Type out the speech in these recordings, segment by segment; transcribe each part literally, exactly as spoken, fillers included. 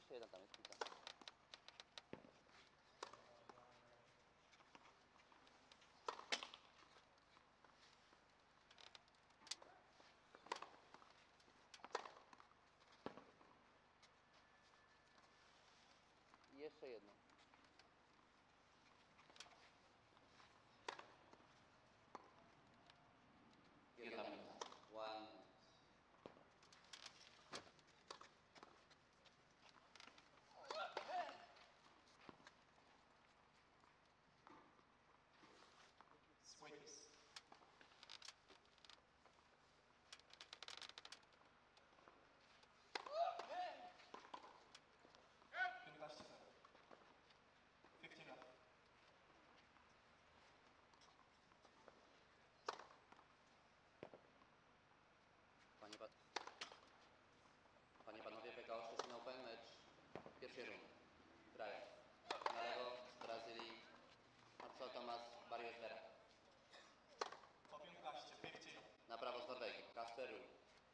Jeszcze jeden tam jest piłka. I jeszcze jedno. Jedna minuta. One minute. Sweeps. piętnaście zero. piętnaście zero. Panie, pa... Panie Panowie, P K O Szczecin Open, mecz pierwszej rundy. Grają na lewo z Brazylii Marcel Thomas Barrios Vera. Po piętnaście, piętnaście. Na prawo z Norwegii Kasper Ruud.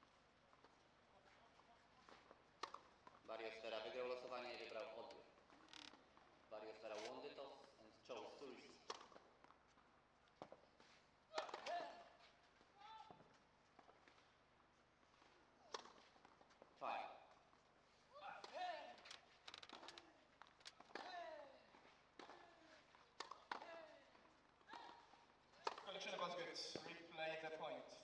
Barrios Vera wygrał losowanie i wybrał odbiór. Barrios Vera won the toss and chose to receive. Fine. Collection was good. Replay the point.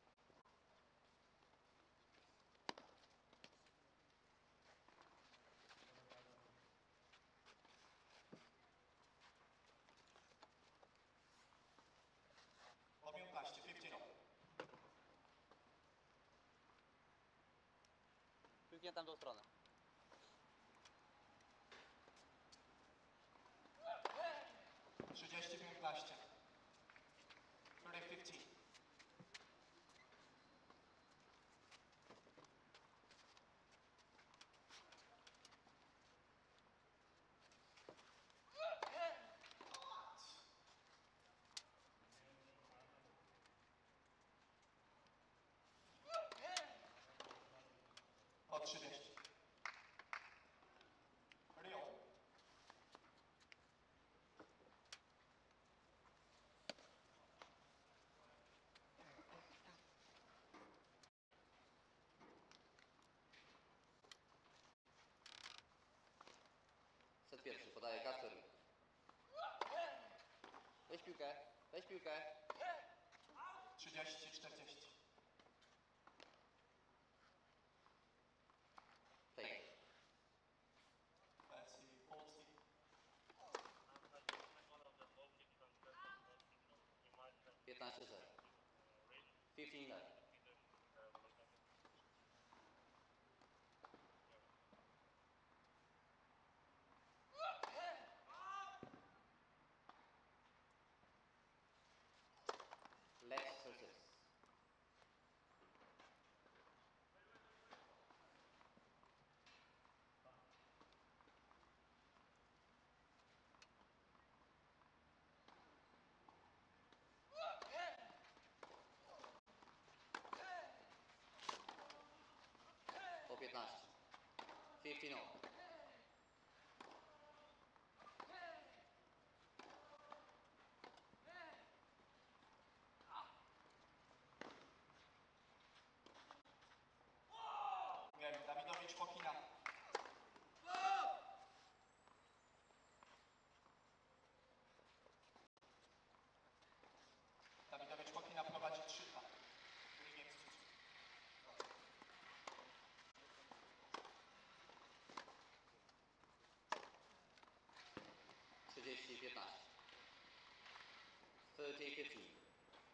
Po piętnaście, piętnaście. Piłkę tam tą stronę. trzydzieści piętnaście. trzydzieści piętnaście. Po trzydzieści. Rio. Set pierwszy, podaje Kasper Ruud. Weź piłkę, weź piłkę. trzydzieści czterdzieści. Take. Let's see, forty. piętnaście zero. piętnaście zero. Let's success. Po piętnaście. piętnaście zero. Dawidowicz Chłopina. Dawidowicz Chłopina prowadzi trzy dwa. trzydzieści piętnaście. trzydzieści piętnaście.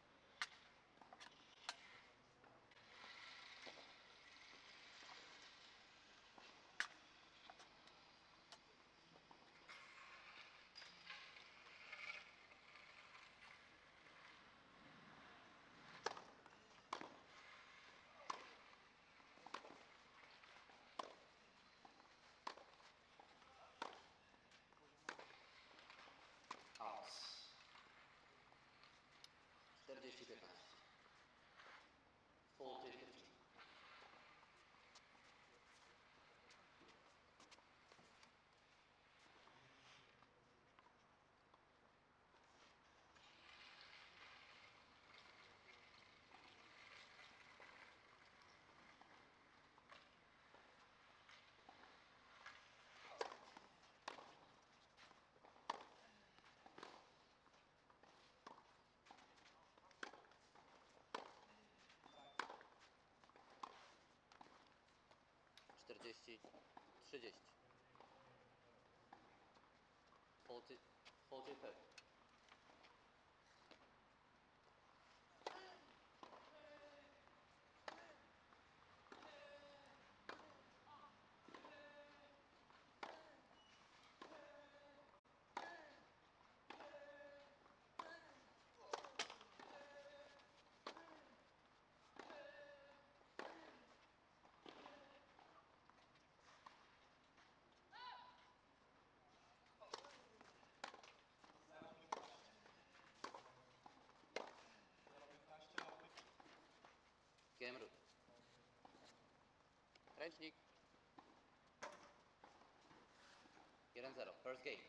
Out. czterdzieści piętnaście. czterdzieści piętnaście. czterdzieści trzydzieści. czterdzieści czterdzieści. zero piętnaście. zero piętnaście, no fifty. Game root. Ręcznik. jeden zero. First game.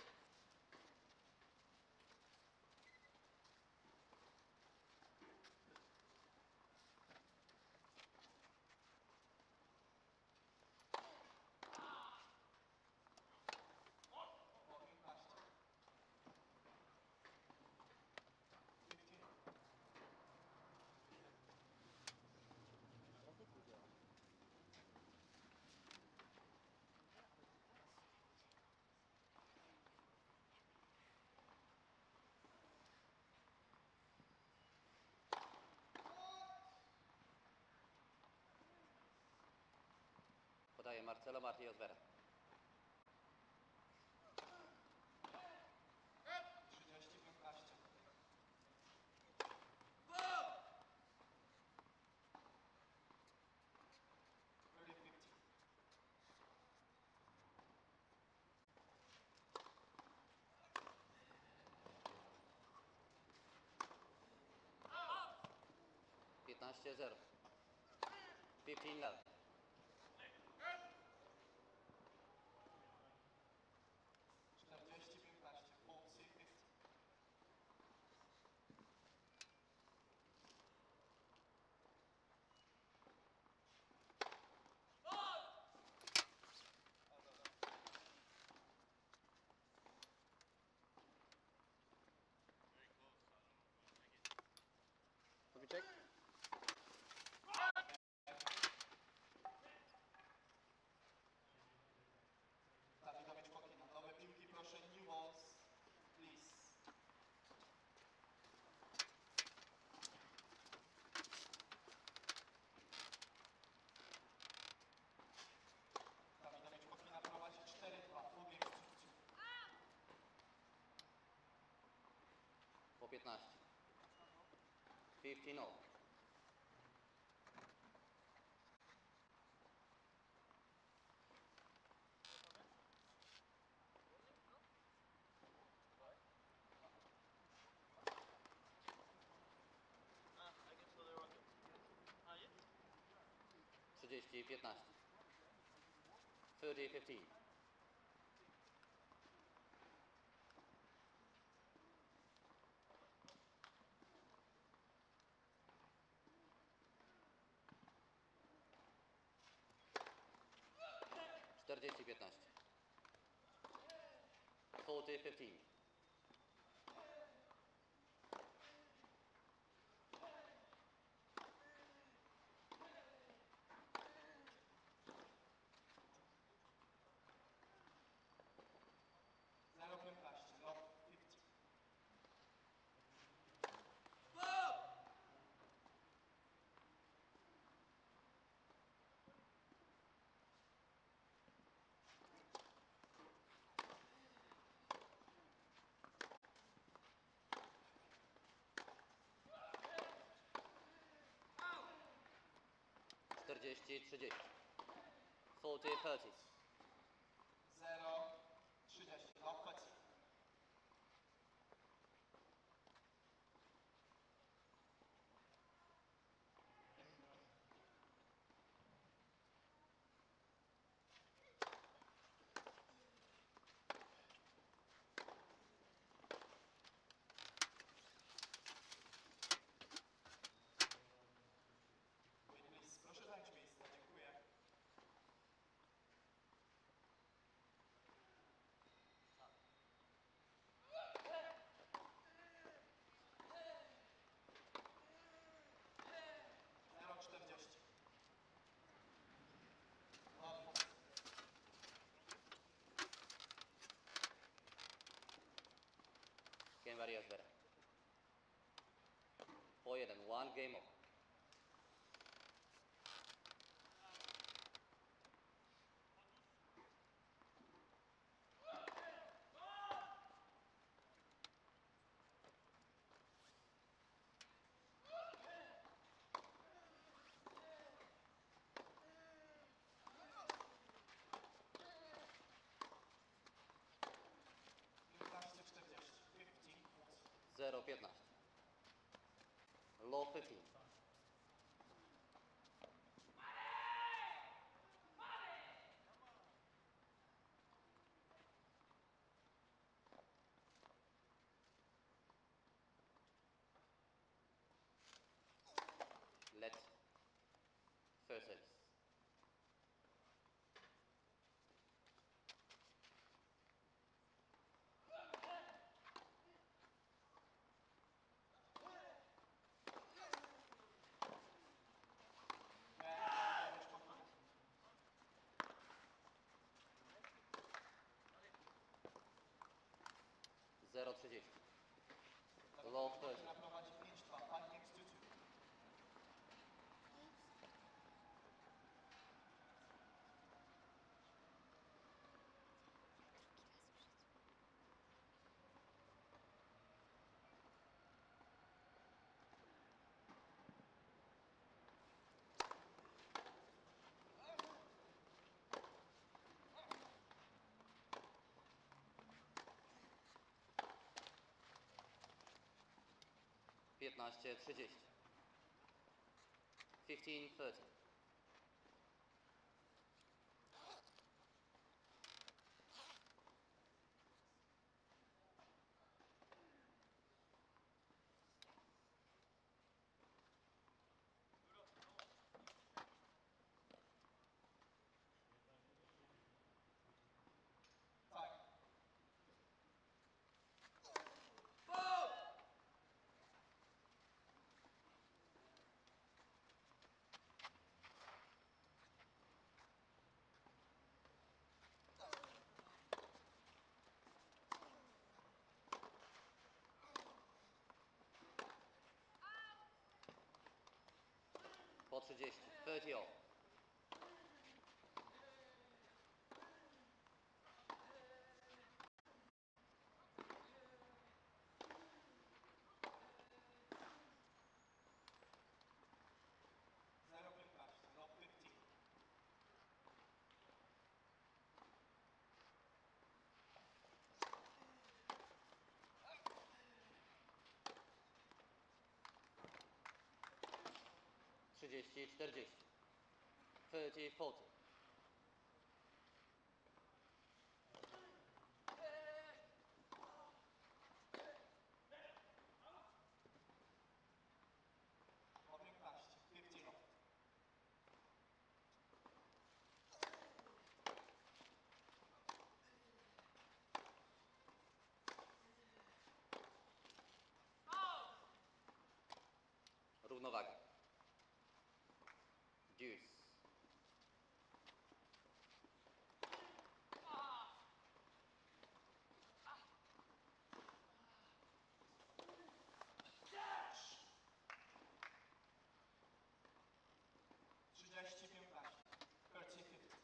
No piętnaście. fifteen. Podaje Marcelo Marti Osvera. trzydzieści piętnaście. thirty fifty. piętnaście zero. piętnaście zero. czterdzieści piętnaście. forty fifty. Kubicek. Dawidowicz Kokina. Nowe piłki, proszę. New balls, please. Dawidowicz Kokina prowadzi cztery dwa. Full game substitute. Po piętnaście. piętnaście zero. trzydzieści piętnaście. trzydzieści piętnaście. czterdzieści piętnaście. czterdzieści piętnaście. zero piętnaście. Lob fifty. czterdzieści trzydzieści. czterdzieści trzydzieści. zero trzydzieści. Lob thirty. Wait, please. Proszę zająć miejsce. Dziękuję. varias Vera. four jeden, one game over. piętnaście czterdzieści. fifteen forty. zero piętnaście. Low fifteen. Let first service. dziewięć pokoju. zero trzydzieści. Low thirty. Która prowadzi pięć dwa. five games to two. piętnaście trzydzieści. fifteen thirty. Time. Po trzydzieści. thirty all. zero piętnaście. Low fifteen. trzydzieści czterdzieści. thirty forty. Po piętnaście. fifteen all. Równowaga. Deuce. trzydzieści piętnaście. thirty fifty.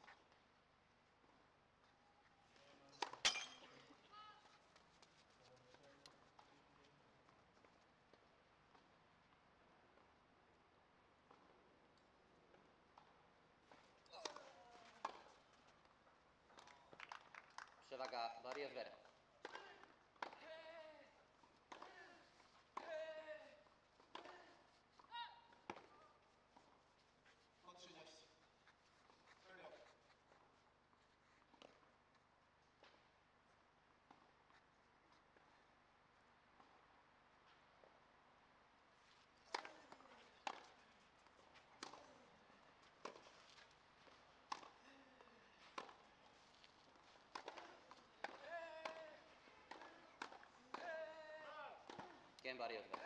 Przewaga varias Vera. Po trzydzieści. thirty all. Game varias Vera.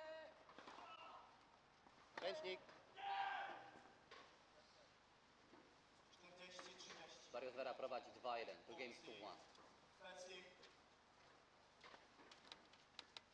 Ręcznik. czterdzieści trzydzieści. Varias Vera prowadzi dwa jeden. Two games to one. thirty.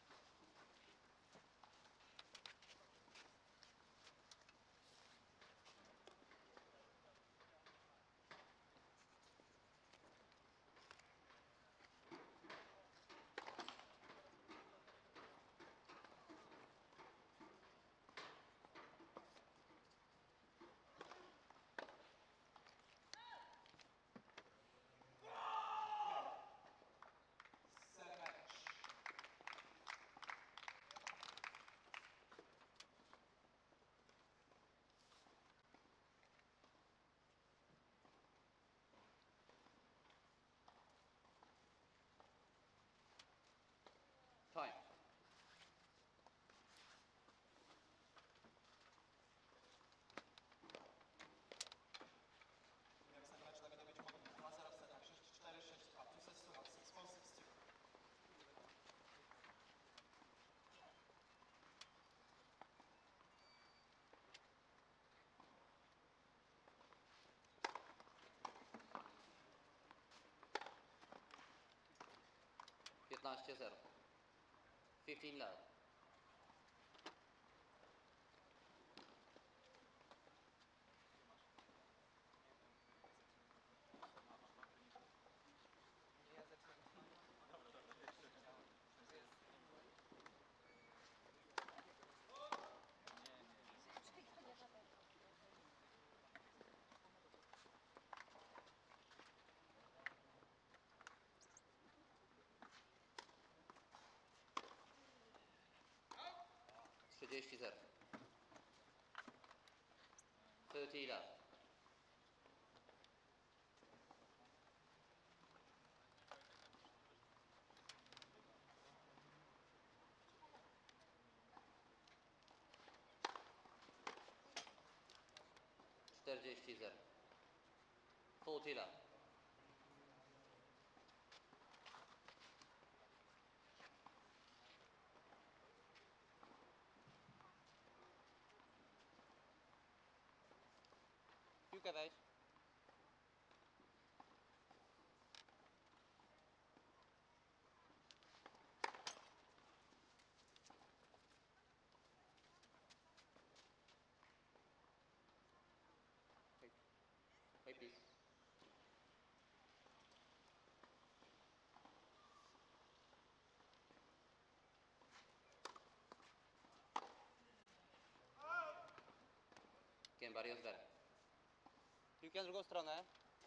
piętnaście zero. piętnaście love. trzydzieści zero. trzydzieści love. czterdzieści zero. czterdzieści love. Piłkę weź. Wait. Wait, please. Game varios ver. Piłkę na drugą stronę.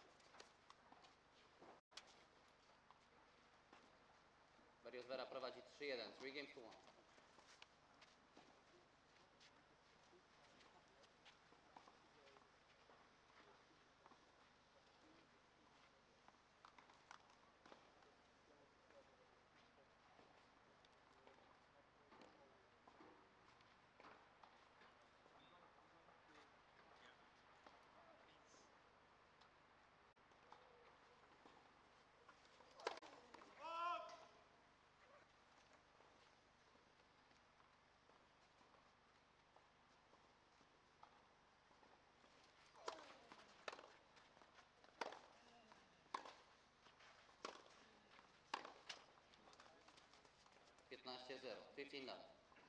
Varios Vera prowadzi trzy jeden. three games to one. piętnaście zero. piętnaście love.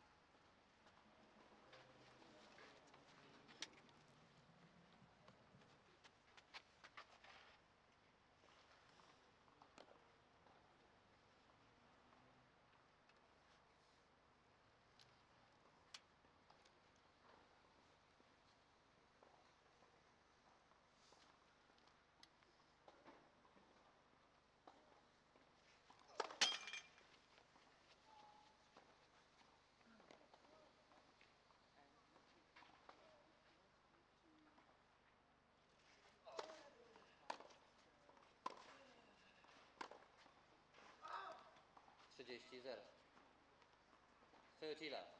trzydzieści zero. trzydzieści love.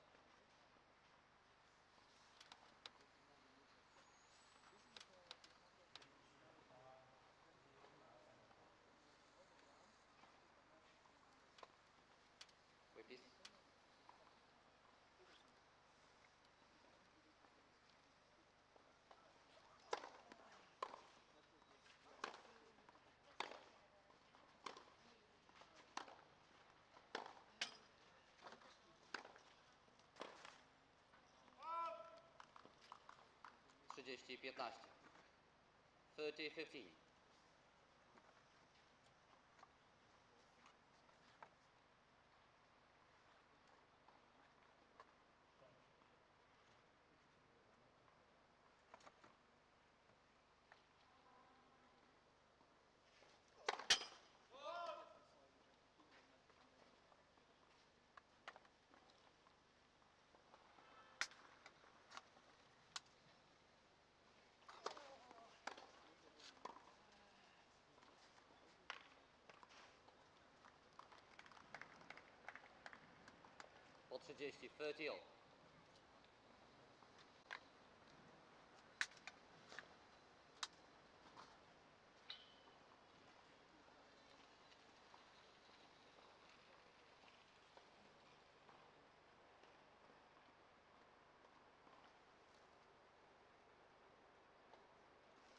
Wait, please. trzydzieści piętnaście. trzydzieści piętnaście. Po trzydzieści. trzydzieści all.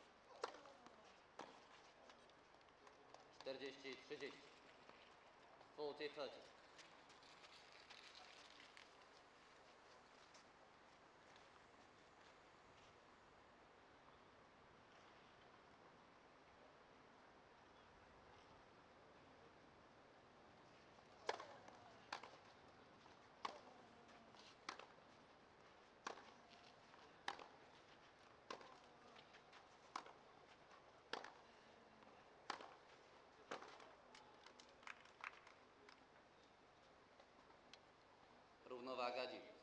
czterdzieści trzydzieści. forty thirty. Równowaga dziewięć.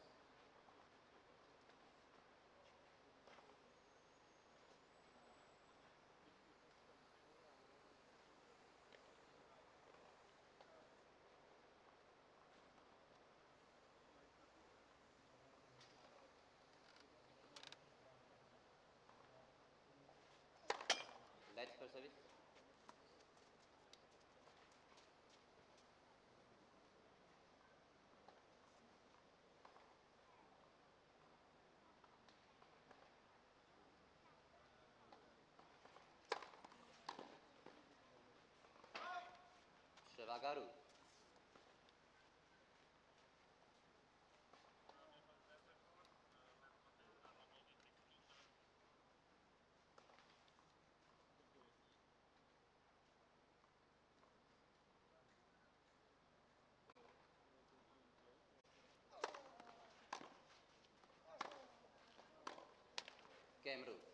Let's for service. Przewaga ruch. Game rule.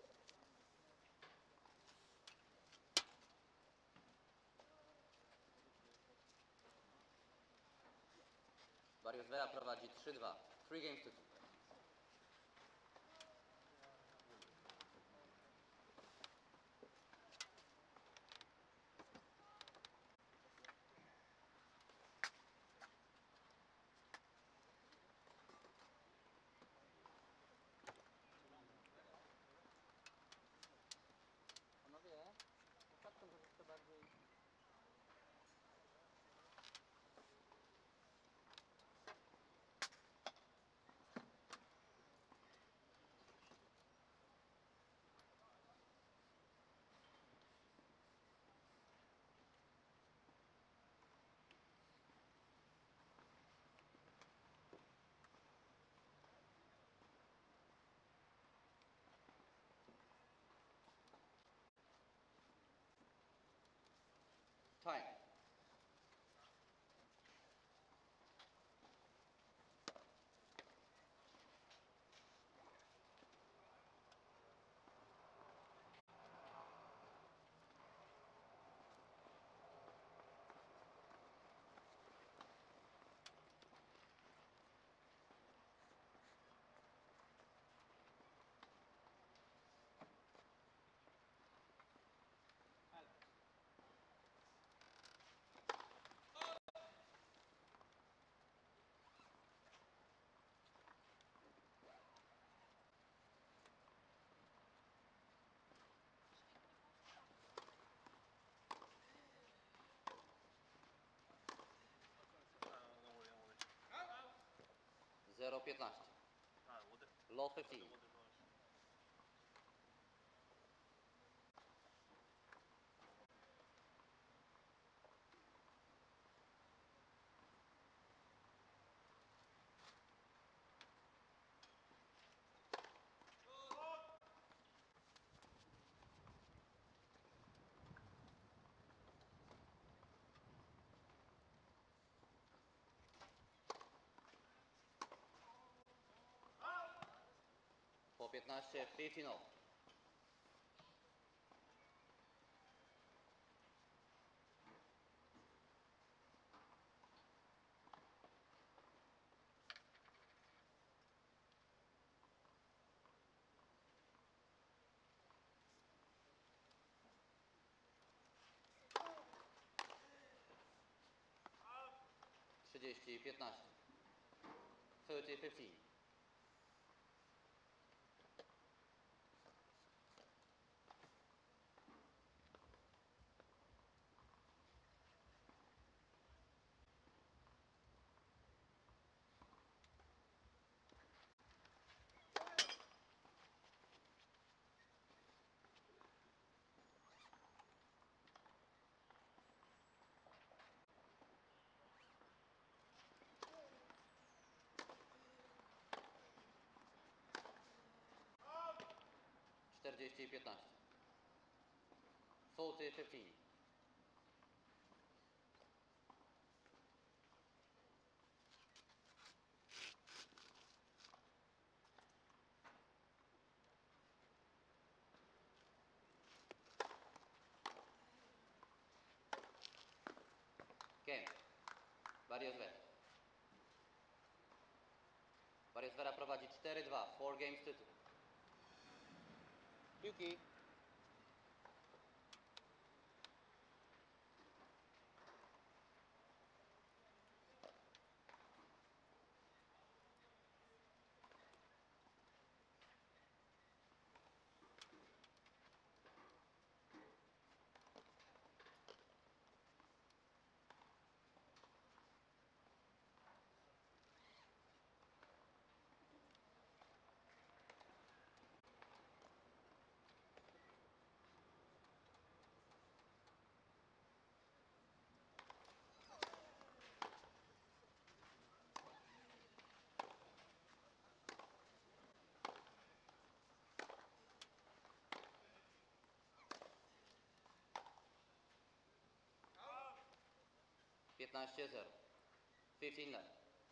Dariusz Wera prowadzi trzy dwa. three games to two. Panowie, popatrzą troszeczkę bardziej. Time. zero piętnaście. Low fifteen. Po piętnaście, fifteen all. trzydzieści piętnaście. thirty fifteen. czterdzieści piętnaście. czterdzieści piętnaście. Game. Barrios Vera. Barrios Vera prowadzi cztery dwa. four games to two. Piłki. piętnaście zero. fifteen left.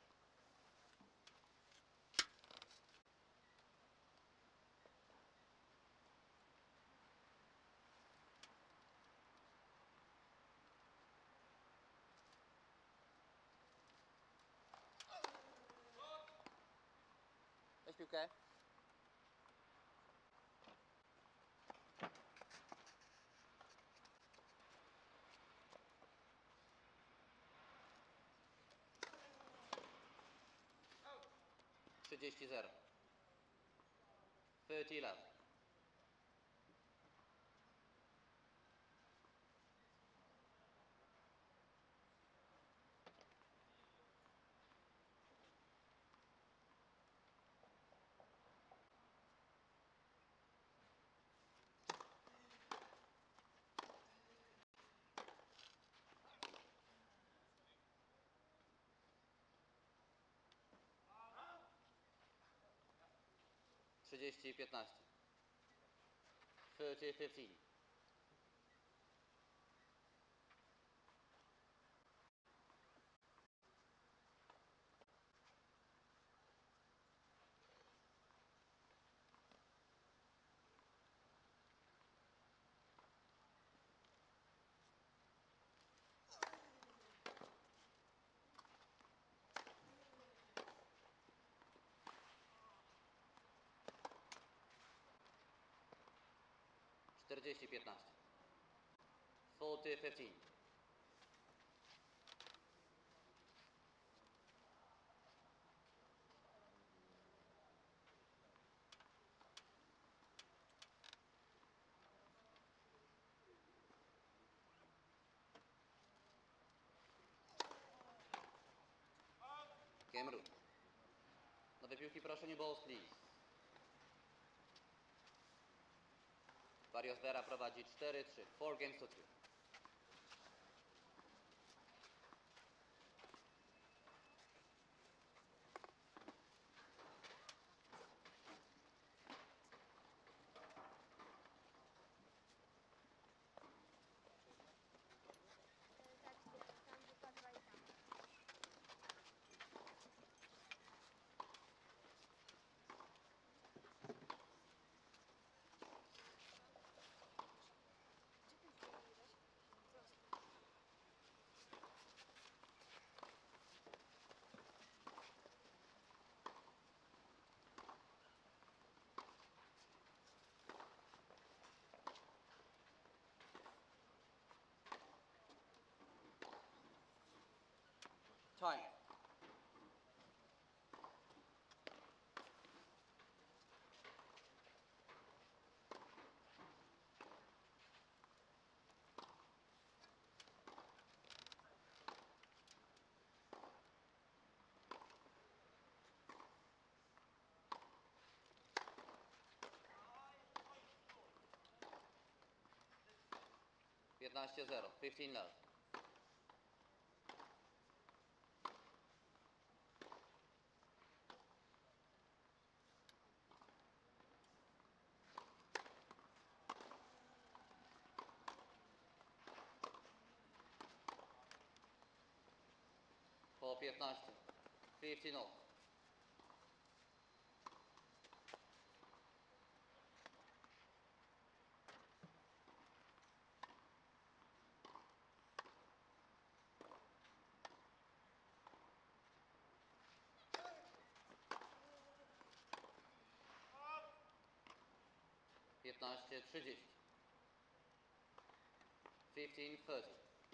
Weź piłkę. trzydzieści zero. thirty left. trzydzieści piętnaście. thirty fifteen. czterdzieści piętnaście. forty fifteen. Game rule. Nowe piłki proszę, nie balls please. Barrios Vera prowadzi cztery trzy. four games to two. Tam tylko dwa i tam. Gdzie ty zmieniłeś? Zostaw. Time. piętnaście zero. fifteen left. Po piętnaście. fifteen all. piętnaście trzydzieści. fifteen thirty.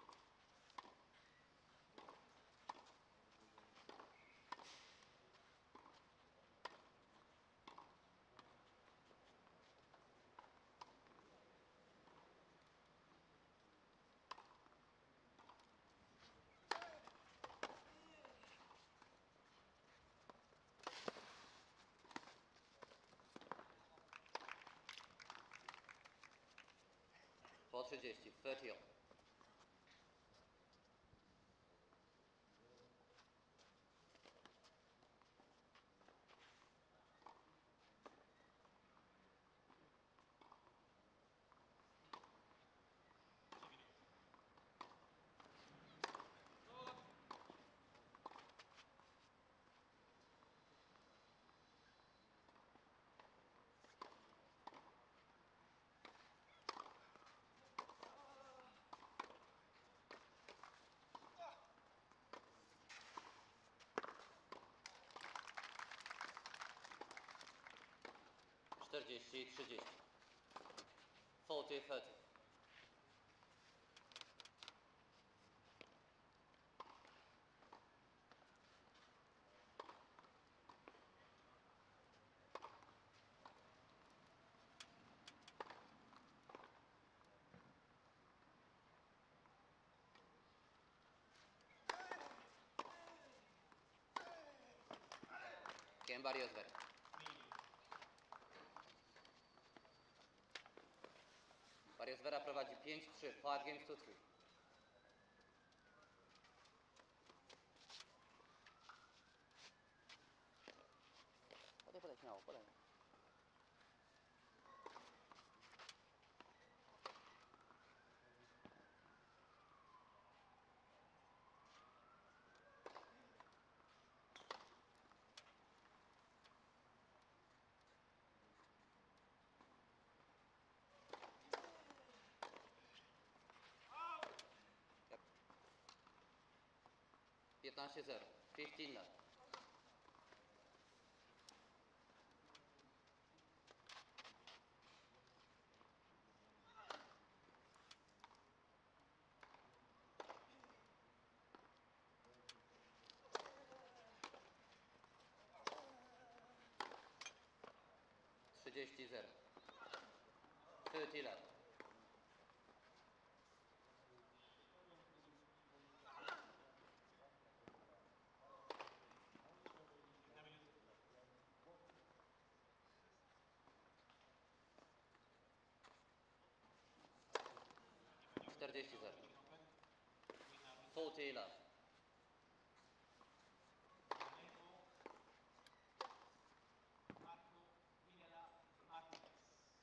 Po trzydzieści. thirty all. czterdzieści trzydzieści. forty thirty. Game Barrios Vera. Barrios Vera prowadzi pięć trzy. five games to three. Podaj, podaj, śmiało, podaj. piętnaście zero. fifteen left. trzydzieści zero. thirty left. czterdzieści zero. forty left. Marco Minella Martinez.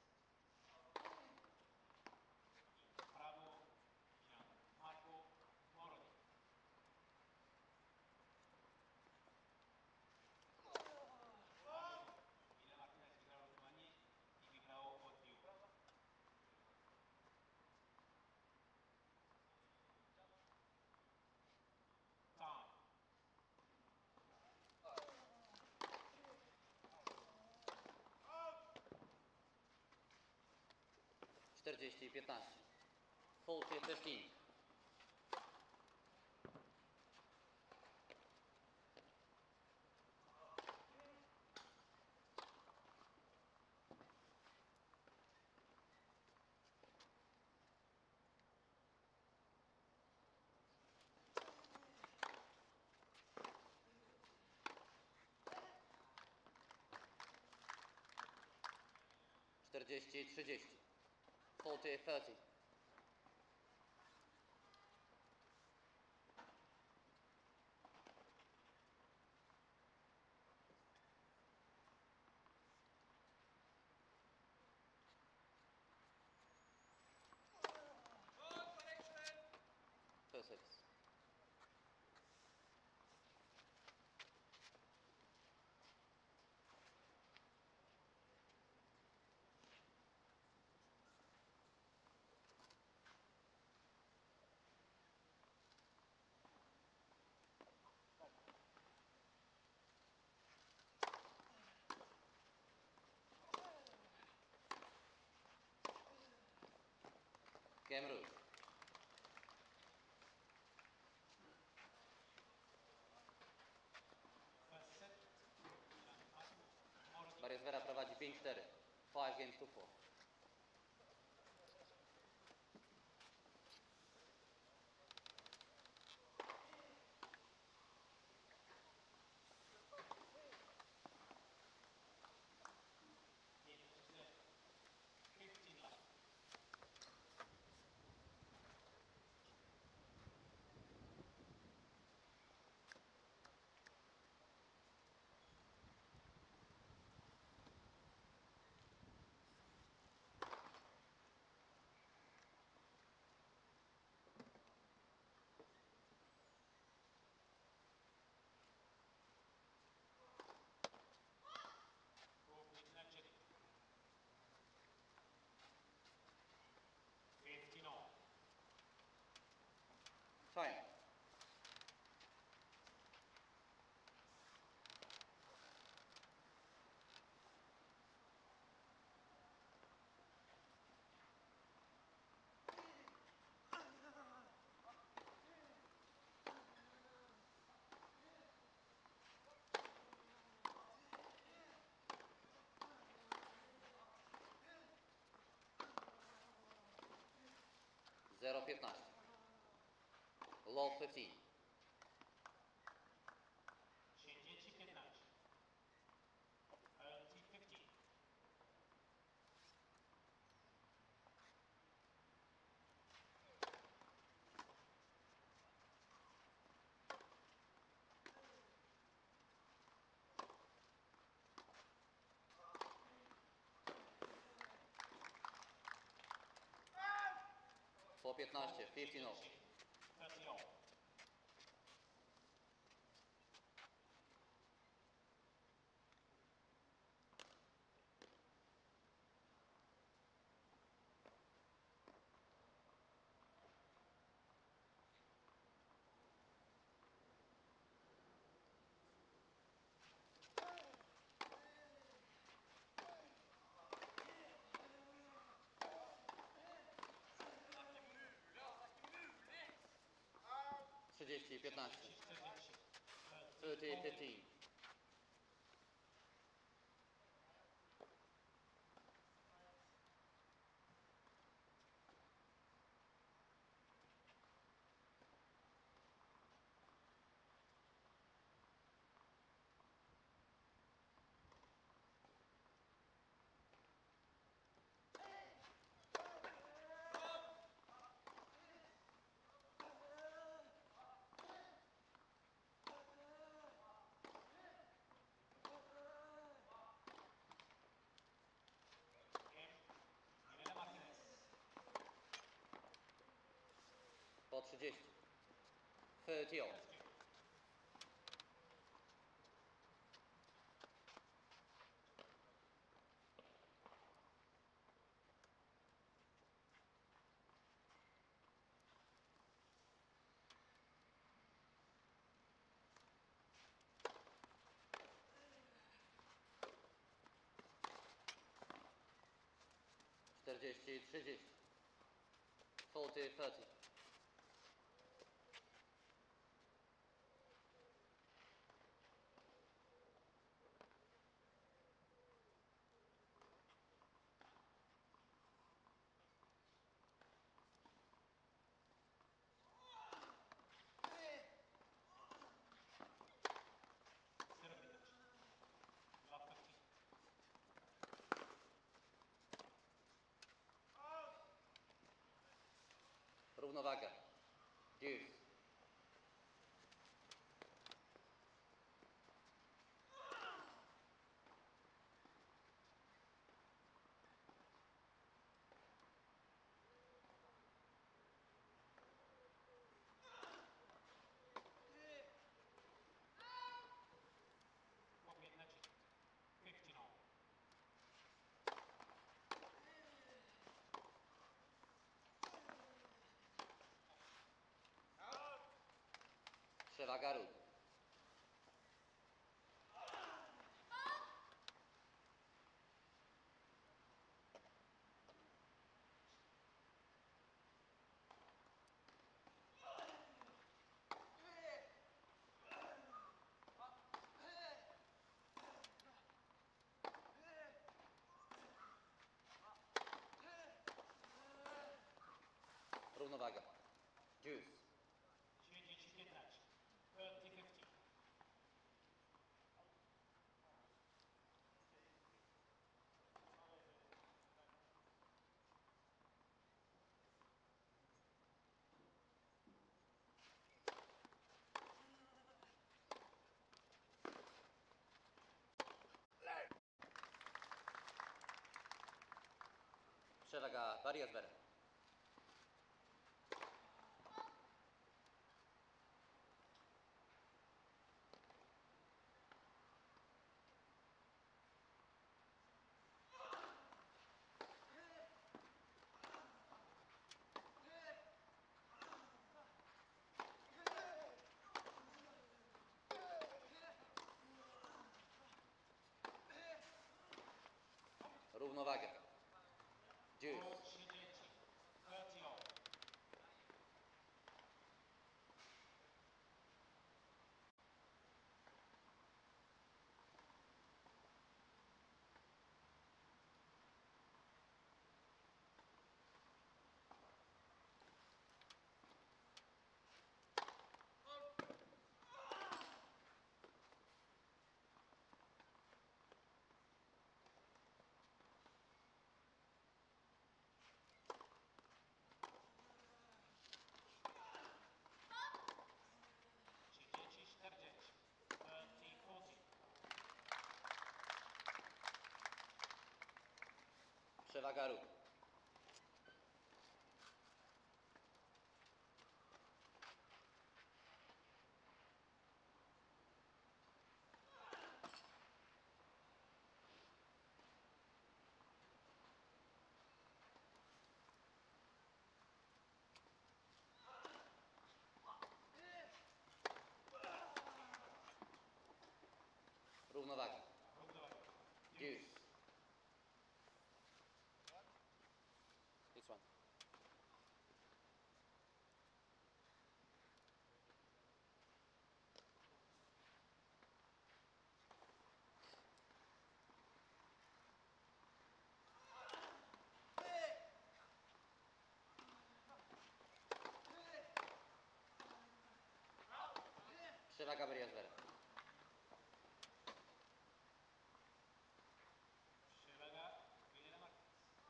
Prawo Marco Moroni. Minella Martinez wygrał losowanie i wygrało od Diu. Time. czterdzieści piętnaście. forty fifteen. czterdzieści trzydzieści. forty thirty. First service. Game rules. First set. Jan Fatima. Tomorrow. Mariusz Vera prowadzi pięć cztery. five games to four. fifteen love. fifteen all. Time. zero piętnaście. Low fifteen. Cięcie piętnaście. Early fifteen. four piętnaście. fifteen all. thirty all. trzydzieści piętnaście. czterdzieści. thirty fifteen. Game. Mirela Martinez. Po trzydzieści. thirty all. First game. czterdzieści trzydzieści. forty thirty. Zero widać. Love fifteen. Równowaga. Deuce. Po piętnaście. fifteen all. Przewaga ród. Równowaga. Deuce. Dwie dzieci piętnaście. trzydzieści pięćdziesiąt. Przewaga Barrios Vera. Równowaga. Deuce. Trzy dzieci. trzydzieści. trzydzieści czterdzieści. trzydzieści czterdzieści. Przewaga ruch. Równowaga. Równowaga. Deuce. This one. Przewaga Barrios Vera. Przewaga Videla Marquez.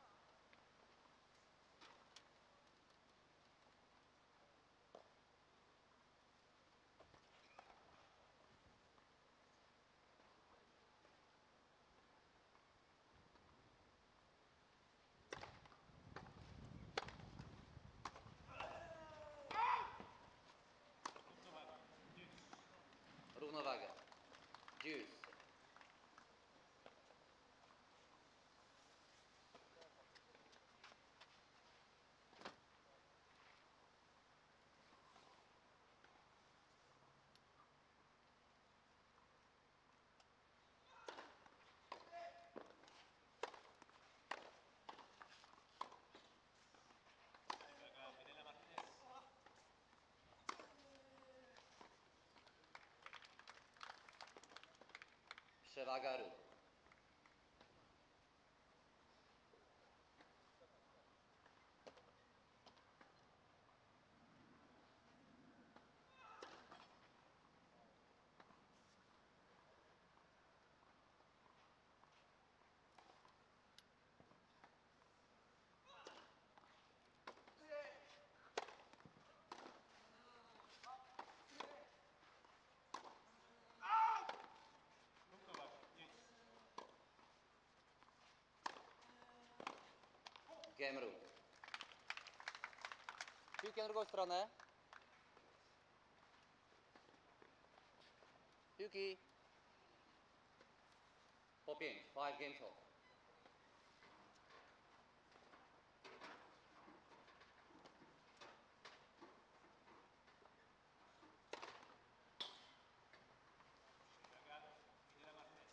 Równowaga. Deuce. Równowaga. Deuce. Przewaga Videla Marquez. Przewaga ruch. Równowaga. Deuce. Game ruch. Piłkę na drugą stronę. Piłki. Po pięć. Five games hold. Przewaga Videla Marquez.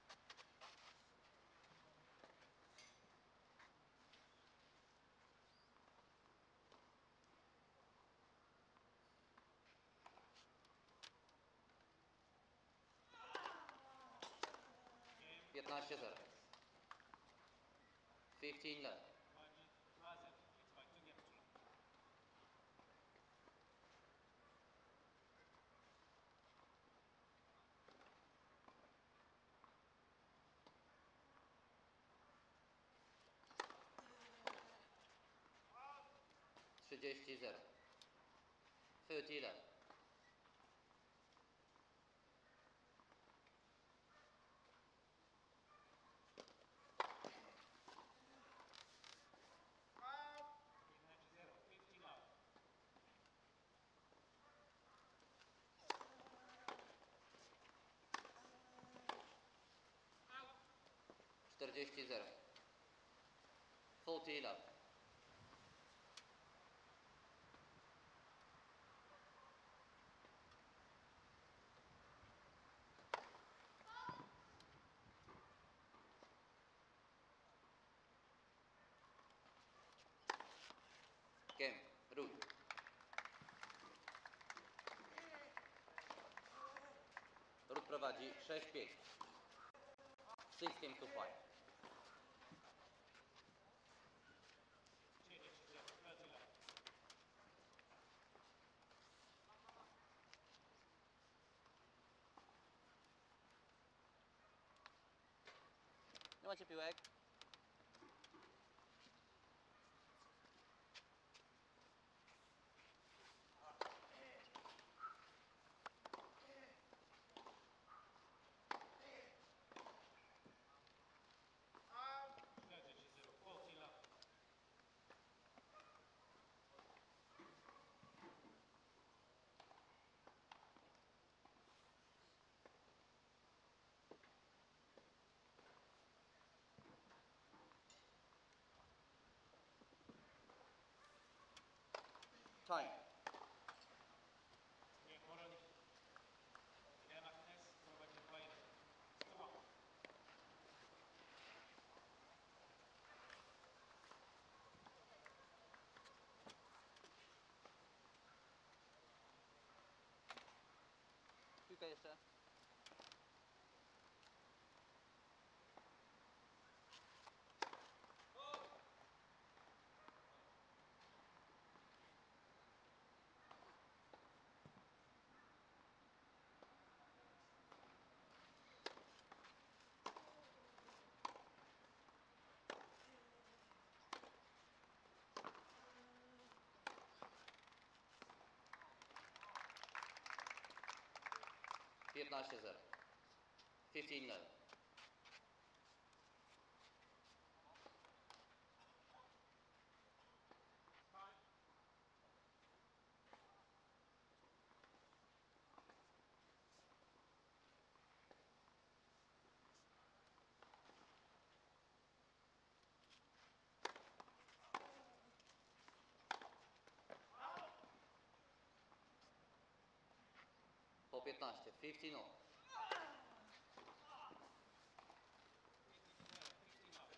Game piętnaście zero. piętnaście love. prowadzi dwa zero. It's by two games to love. trzydzieści zero. trzydzieści left. piętnaście zero, pięćdziesiąt love. czterdzieści zero. czterdzieści love. Game. Ród. Ród prowadzi sześć pięć. six game to five. dziewięć zero, thirty love. Nie macie piłek? czterdzieści zero, forty love. Time. Nie, Moroni. Miguel Martinez prowadzi dwa jeden. sto jeden. Piłkę jeszcze. piętnaście zero. fifteen nil. Po piętnaście. fifteen nil. fifty love.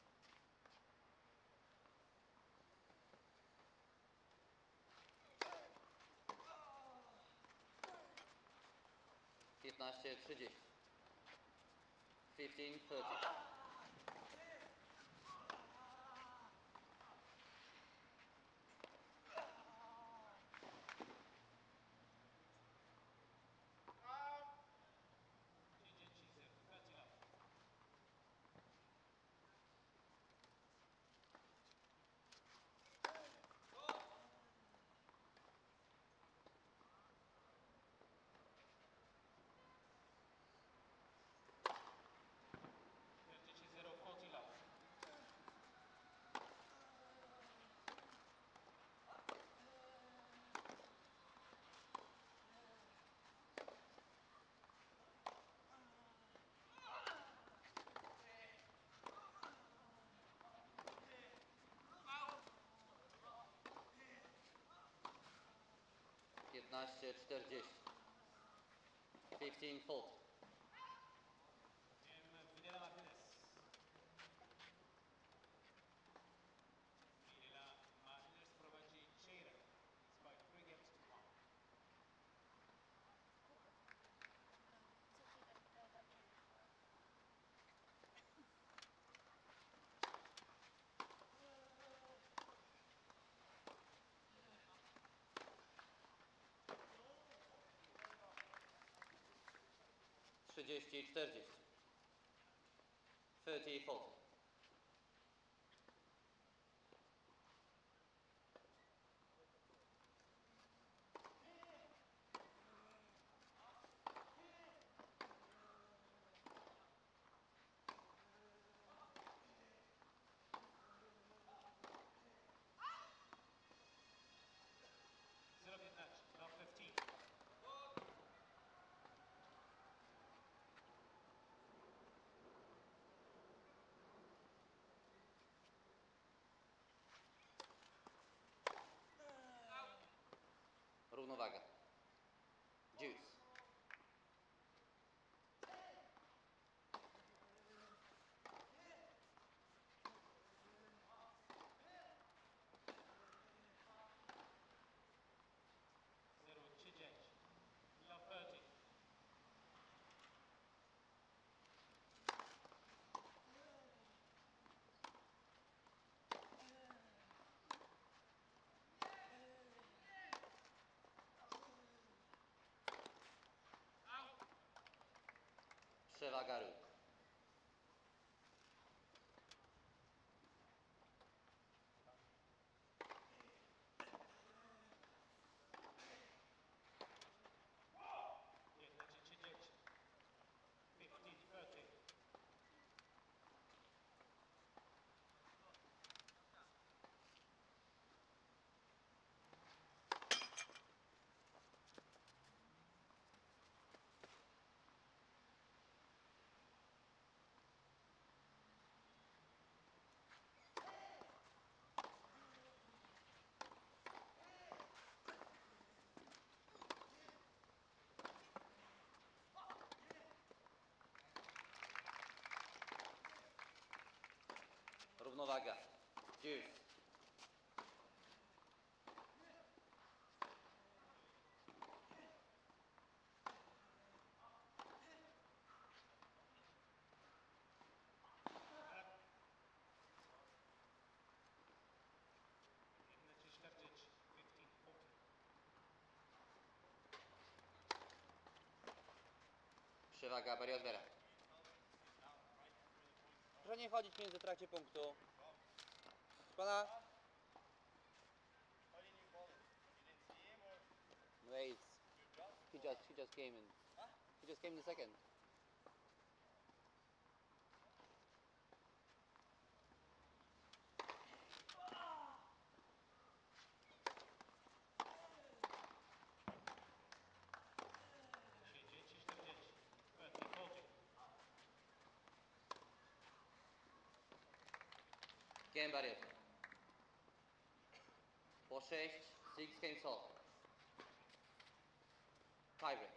piętnaście trzydzieści. fifteen thirty. trzydzieści zero, thirty love. czterdzieści zero, forty love. piętnaście czterdzieści. fifteen forty. Game Videla Martinez. Videla Martinez prowadzi trzy jeden. Spike three games to one. Co ci tak e, dobrze wyszło? trzydzieści czterdzieści. thirty forty. Równowaga. Deuce. zero dziesięć. Love thirty. Przewaga ród. piętnaście trzydzieści. fifteen thirty. Równowaga. Deuce. piętnaście czterdzieści. fifteen forty. Przewaga Barry Odbera. Proszę nie chodzić między trakcie punktu. Pana. Wait. He just he just came in. He just came in the second. trzydzieści czterdzieści. thirty forty. Game Barry. Po sześć. Six game solve. Tiebreak.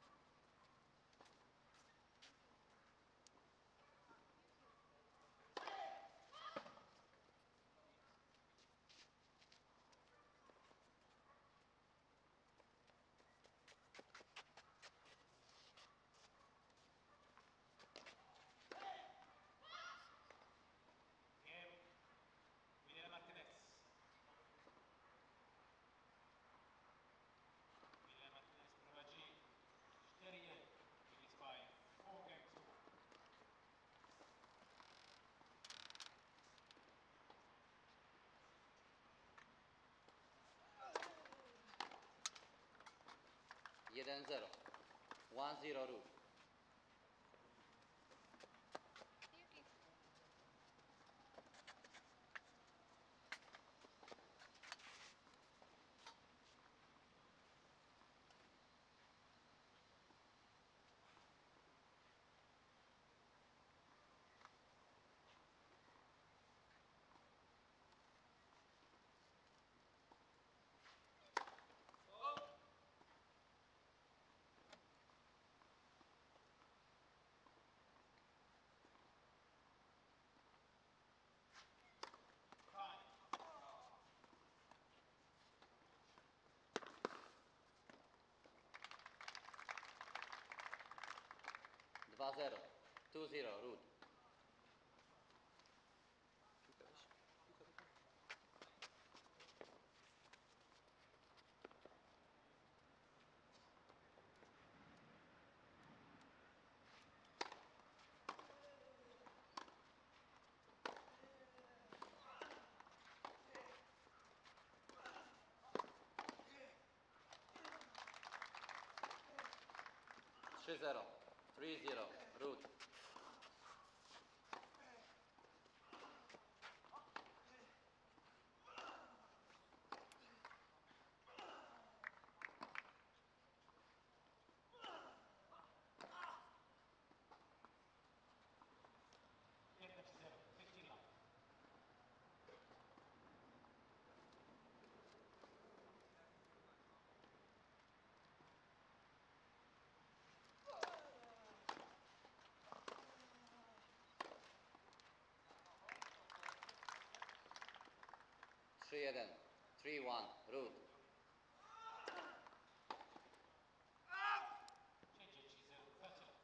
Game. Miguel Martinez. Miguel Martinez prowadzi cztery jeden. Leads by four games to one. jeden zero. one zero ród. Yuki. Five. dwa zero. two zero ród. trzy zero. three zero ród. piętnaście zero. fifteen love. trzy jeden. trzy jeden. Ród. Change it, zero, thirty love.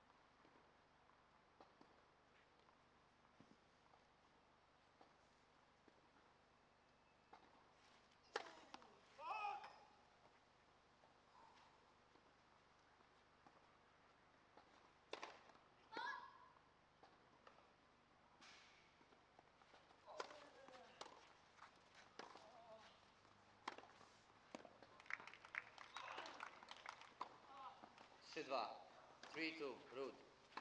trzy dwa. trzy dwa. Ród.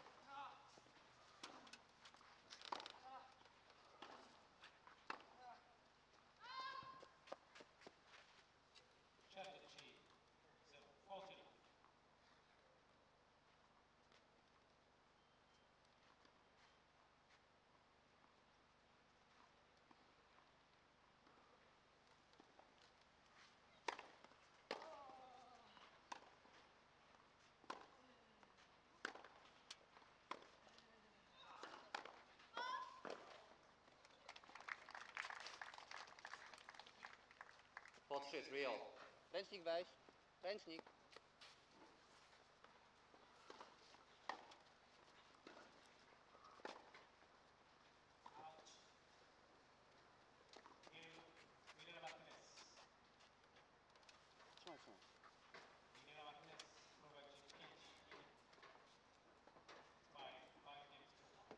czterdzieści zero, czterdzieści love. Po trzy. trzy all. Ręcznik weź. Ręcznik. Out. Game, Milena Martinez. Trzymaj, trzymaj. Milena Martinez prowadzi pięć jeden. Five, five games to four.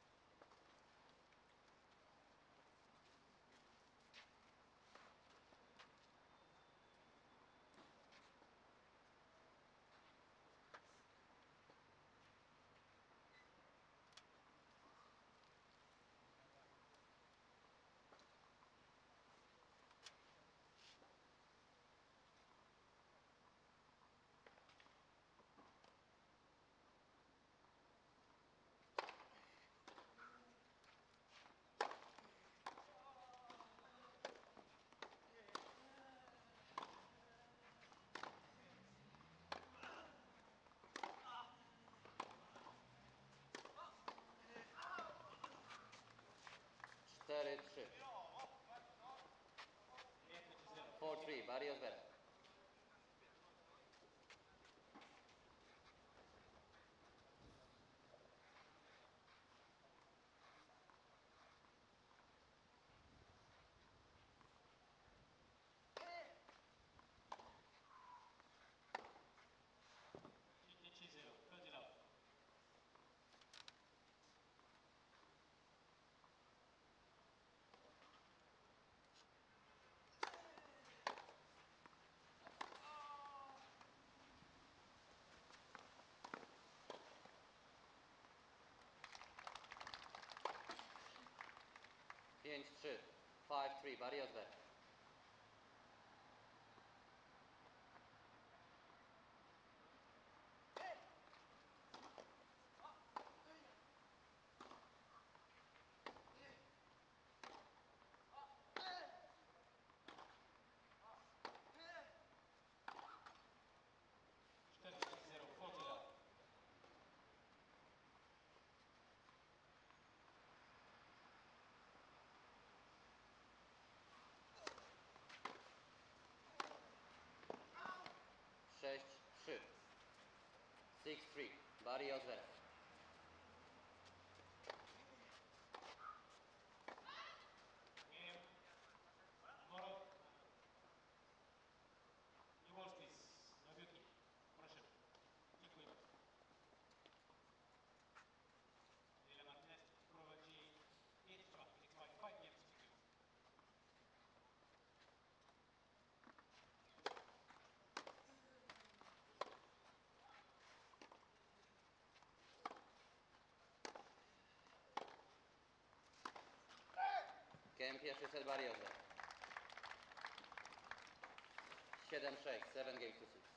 cztery trzy. pięć zero. cztery trzy. Barrios Vera. trzydzieści zero, thirty love. pięć trzy. pięć trzy. Barrios Vera. czterdzieści zero, czterdzieści love. sześć trzy. sześć trzy. Barrios Vera. Game. Morot. New balls please. Nowiutki. Prosimy. Dziękuję bardzo. Milena Martinez prowadzi pięć dwa. Phoenix Five, five games to two. Game pierwszy set Barrios Vera. siedem sześć. siedem games to six.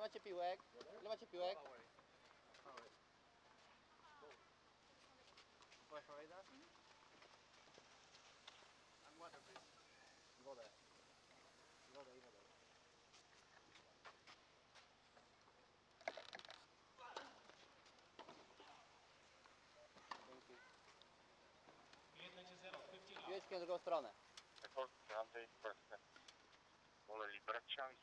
macie piłek? Ile macie piłek? Wodę. Wodę i wodę. Dzięki. piętnaście zero, fifteen love. Piłeczki na drugą stronę. Vole Liberčans.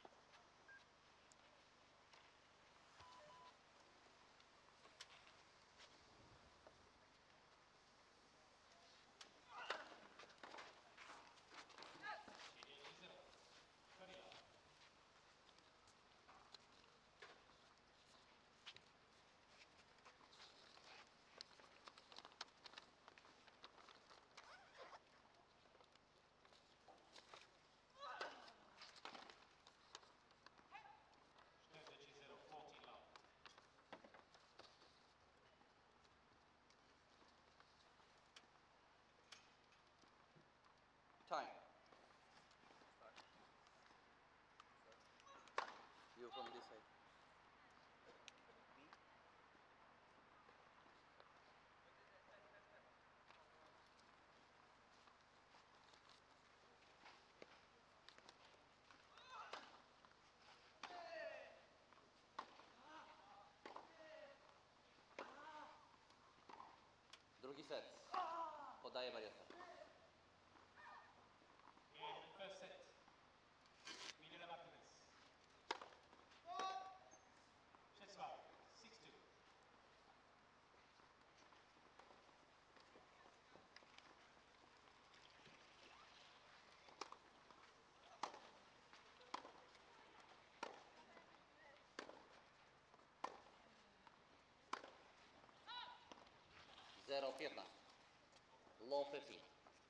jedenáct zero, thirty love. czterdzieści zero, fourteen love. Time. You from this side. Drugi set. Podaje wariata. In the first set, Minera Martinez. Sets five, six two. zero piętnaście. Low fifteen.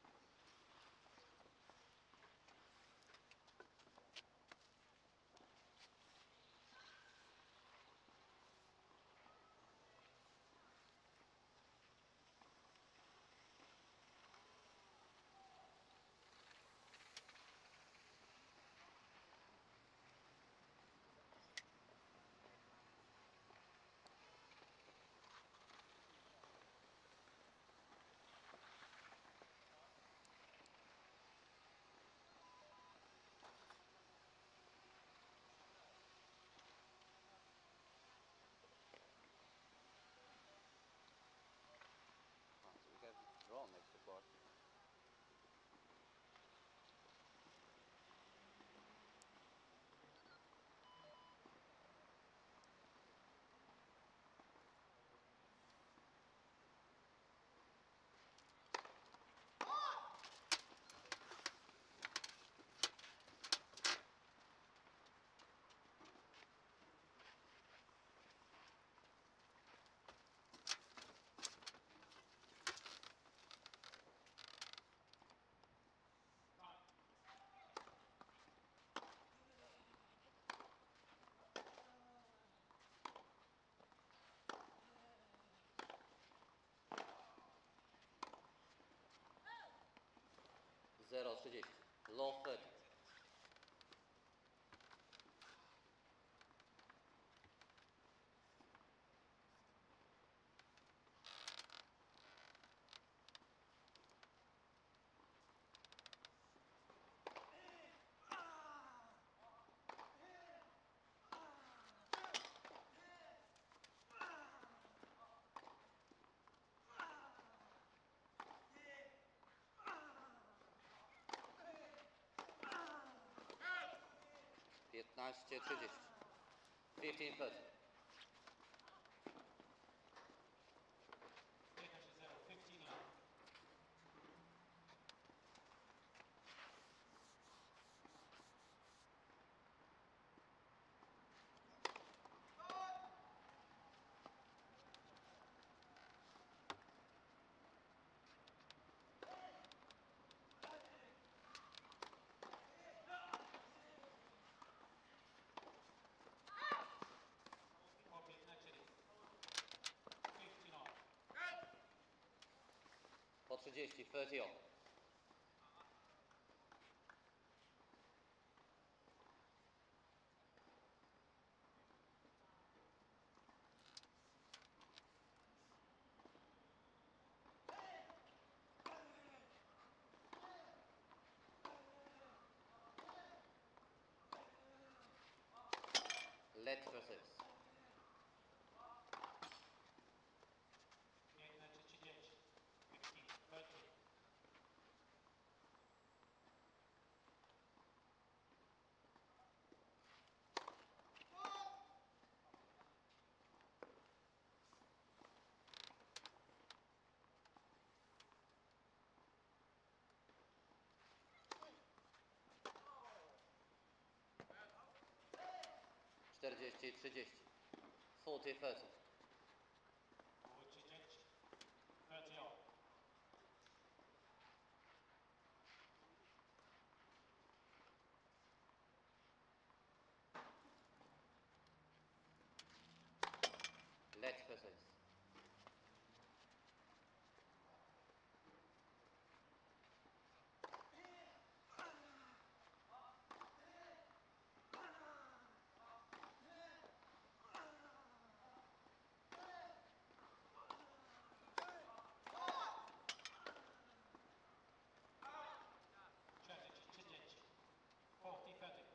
Ah, so we have drawn next to court. zero trzydzieści. Low thirty. piętnaście trzydzieści. fifteen thirty. piętnaście zero, fifteen love. Po piętnaście, fifteen off. Po trzydzieści. thirty off. Let first service. piętnaście trzydzieści. piętnaście trzydzieści. czterdzieści trzydzieści. czterdzieści trzydzieści. Było trzydzieści. trzydzieści on. Let first service. czterdzieści trzydzieści. czterdzieści trzydzieści.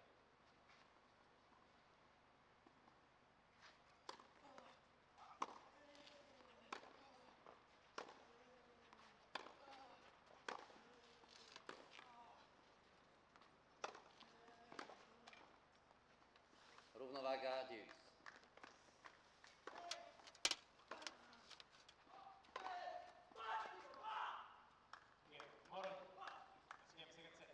Równowaga deuce. Game. Moral. That's game second set.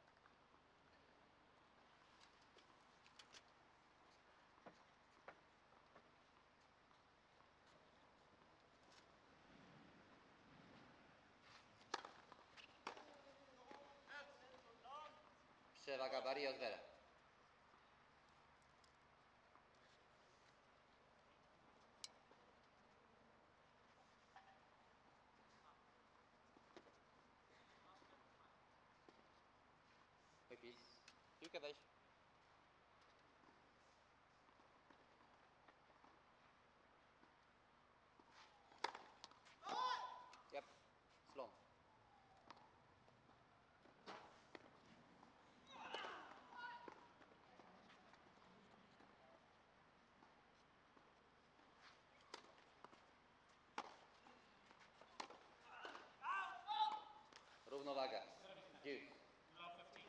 Przewaga Barry Osbera. Wypis. Piłkę weź. Yep. Slon. Równowaga. Deuce. Love fifteen.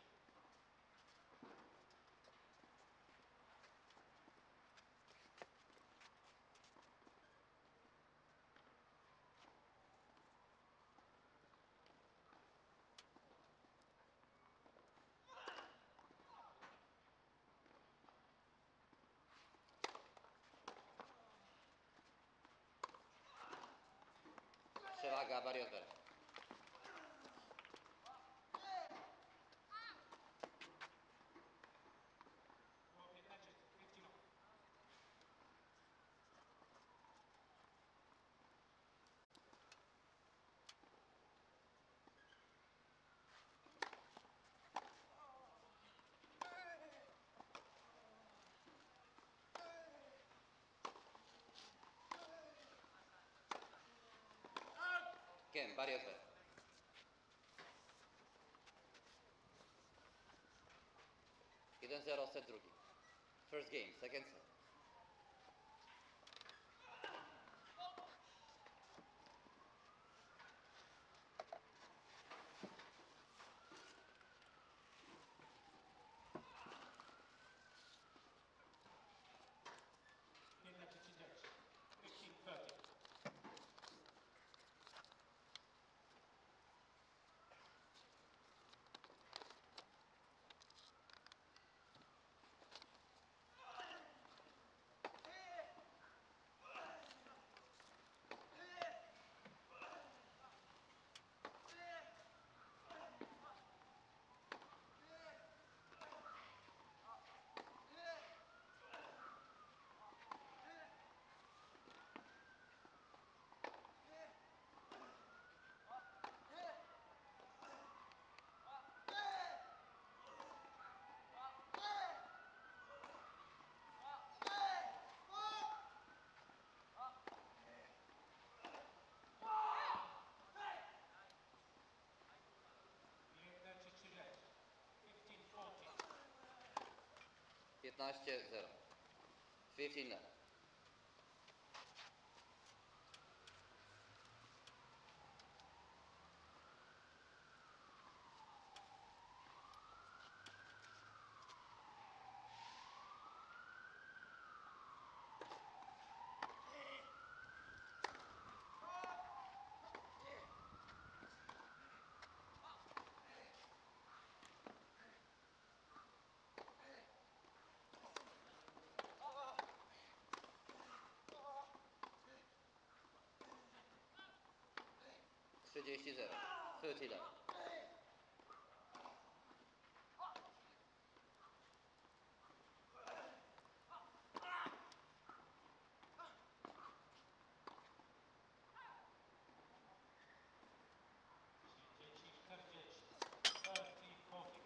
Przewaga Barry Osbera. Było piętnaście. piętnaście on. Game Barry Osbera. jeden zero set drugi. First game, second set. piętnaście trzydzieści. piętnaście trzydzieści. piętnaście trzydzieści. piętnaście czterdzieści. piętnaście zero. fifteen left. trzydzieści zero. thirty left. trzydzieści czterdzieści. czterdzieści czterdzieści.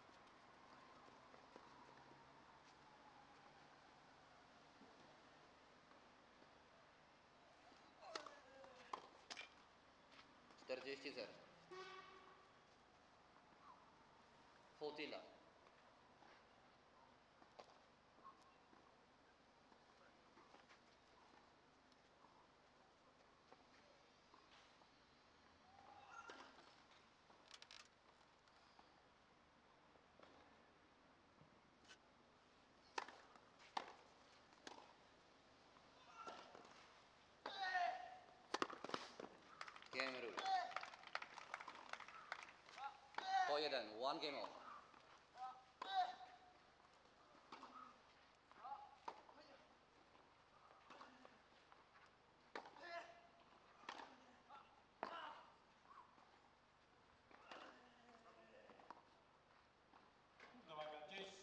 czterdzieści zero. forty left. Game rule. Po jeden. One game over. Uwaga, dziesięć.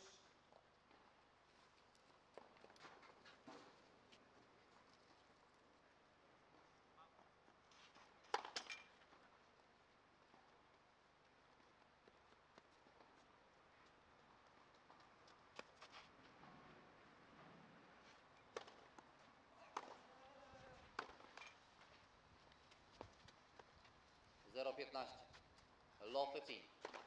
zero piętnaście. Low fifteen.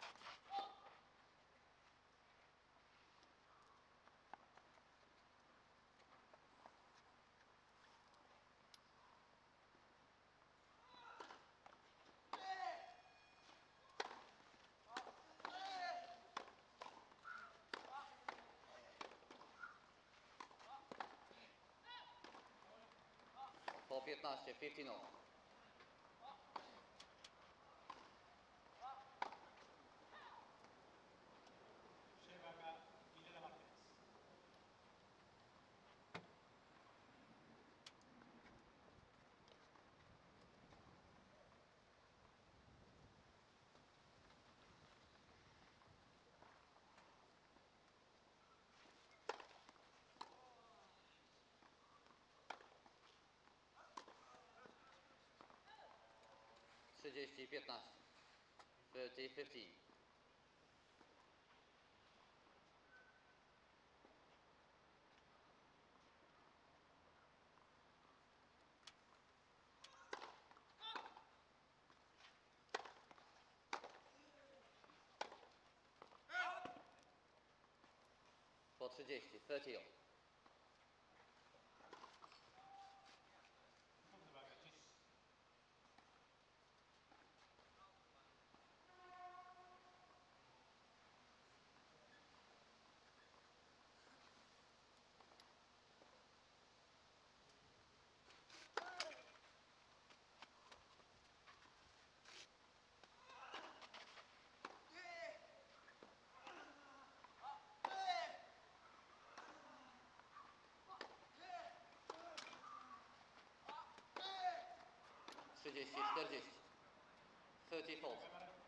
Po piętnaście. fifteen all. Przewaga Videla Marquez. trzydzieści piętnaście. thirty fifteen. Po trzydzieści. thirty all. Uwaga, dziesięć. trzydzieści czterdzieści. thirty falls.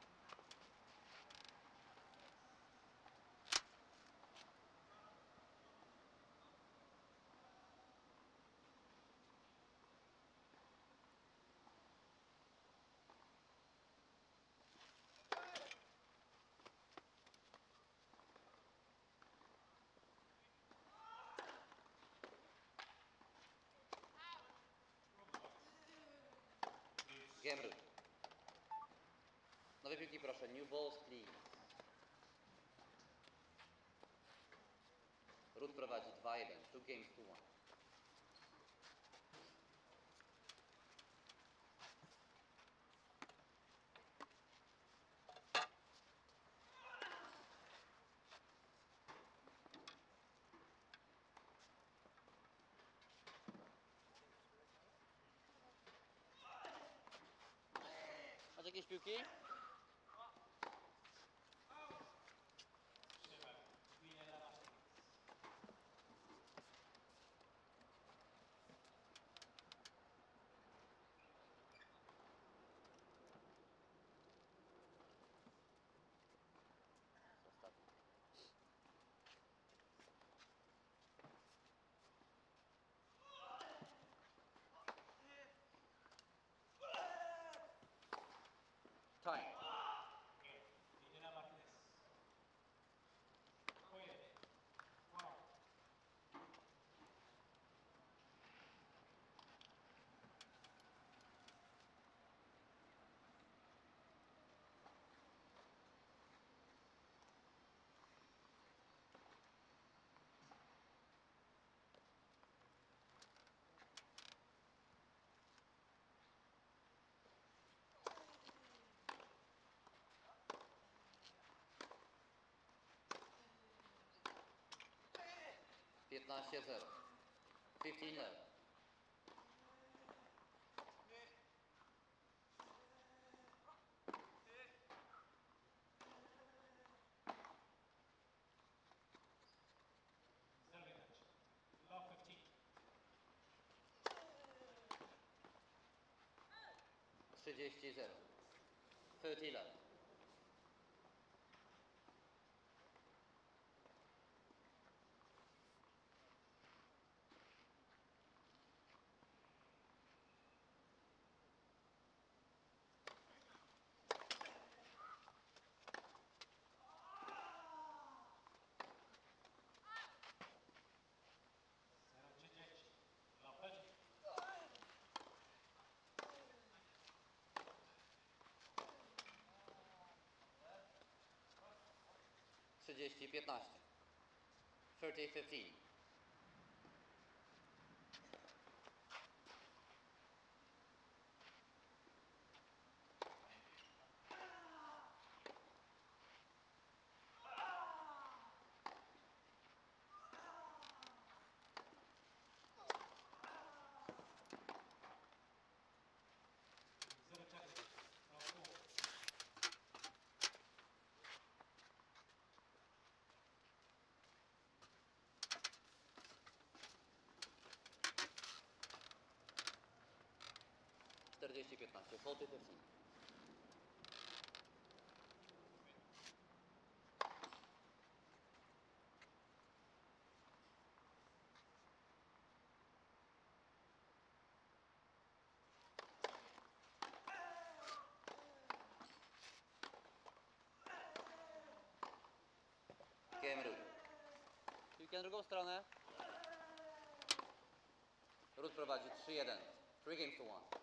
Game rule. Nowe piłki proszę. New balls please. Ruth prowadzi dwa jeden. Two games to one. Masz jakieś piłki? Przewag. Winner dla Martinez. Ostatni. Time. Game. Winner dla Martinez. four jeden. One out. piętnaście zero. fifteen left. Zero widać. Low fifteen. trzydzieści zero. thirty left. zero trzydzieści. Low thirty. trzydzieści piętnaście. thirty fifteen. zero czterdzieści. Low four. czterdzieści piętnaście. forty fifteen. Game Ruth. Piłkę na drugą stronę. Ruth prowadzi trzy jeden. three games to one.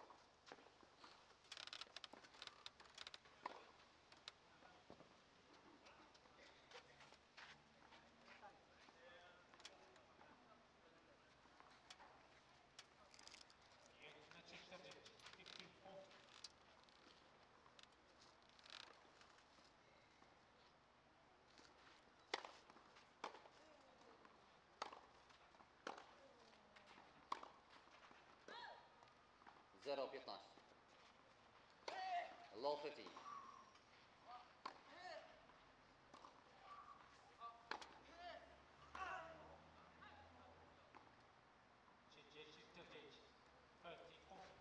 jeden trzy czterdzieści. fifteen four. zero piętnaście. Low fifteen. trzydzieści czterdzieści. thirty forty.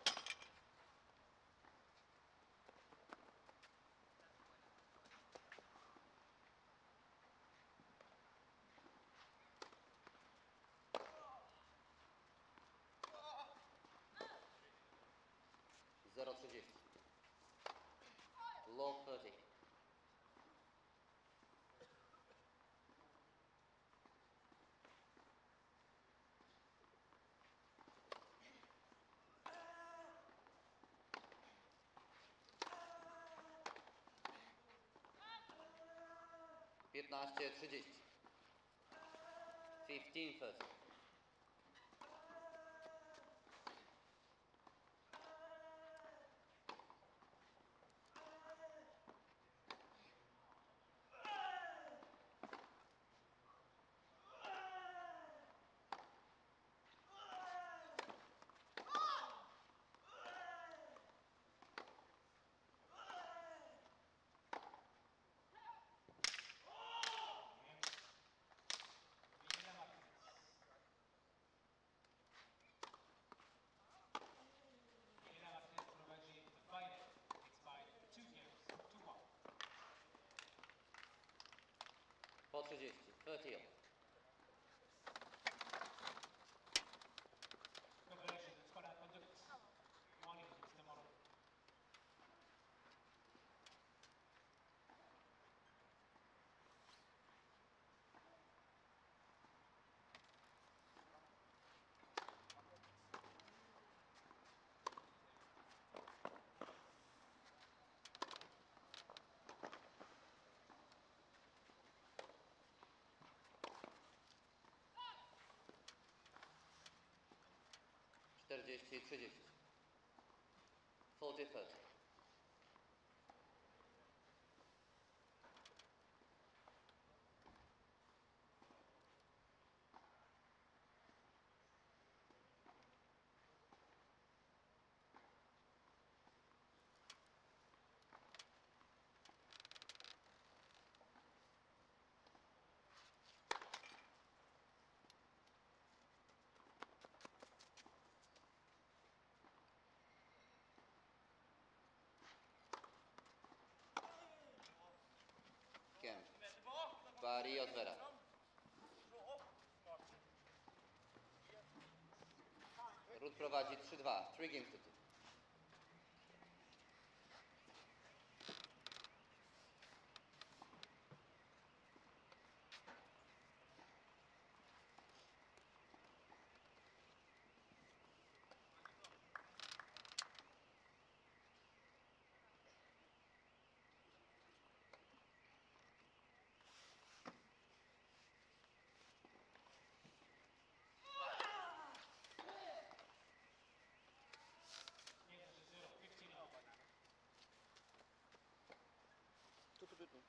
zero trzydzieści. Low thirty. piętnaście trzydzieści. fifteen thirty. Miguel Martinez. Miguel Martinez prowadzi the final. It's by two games to one. Po trzydzieści. thirty all. Federation składa produkt Wally z Temoru. czterdzieści trzydzieści. forty thirty. Kiem. Bari Odwera. Ród prowadzi trzy dwa. three games to two. zero fifteen all. Tu, tu, tu, tu.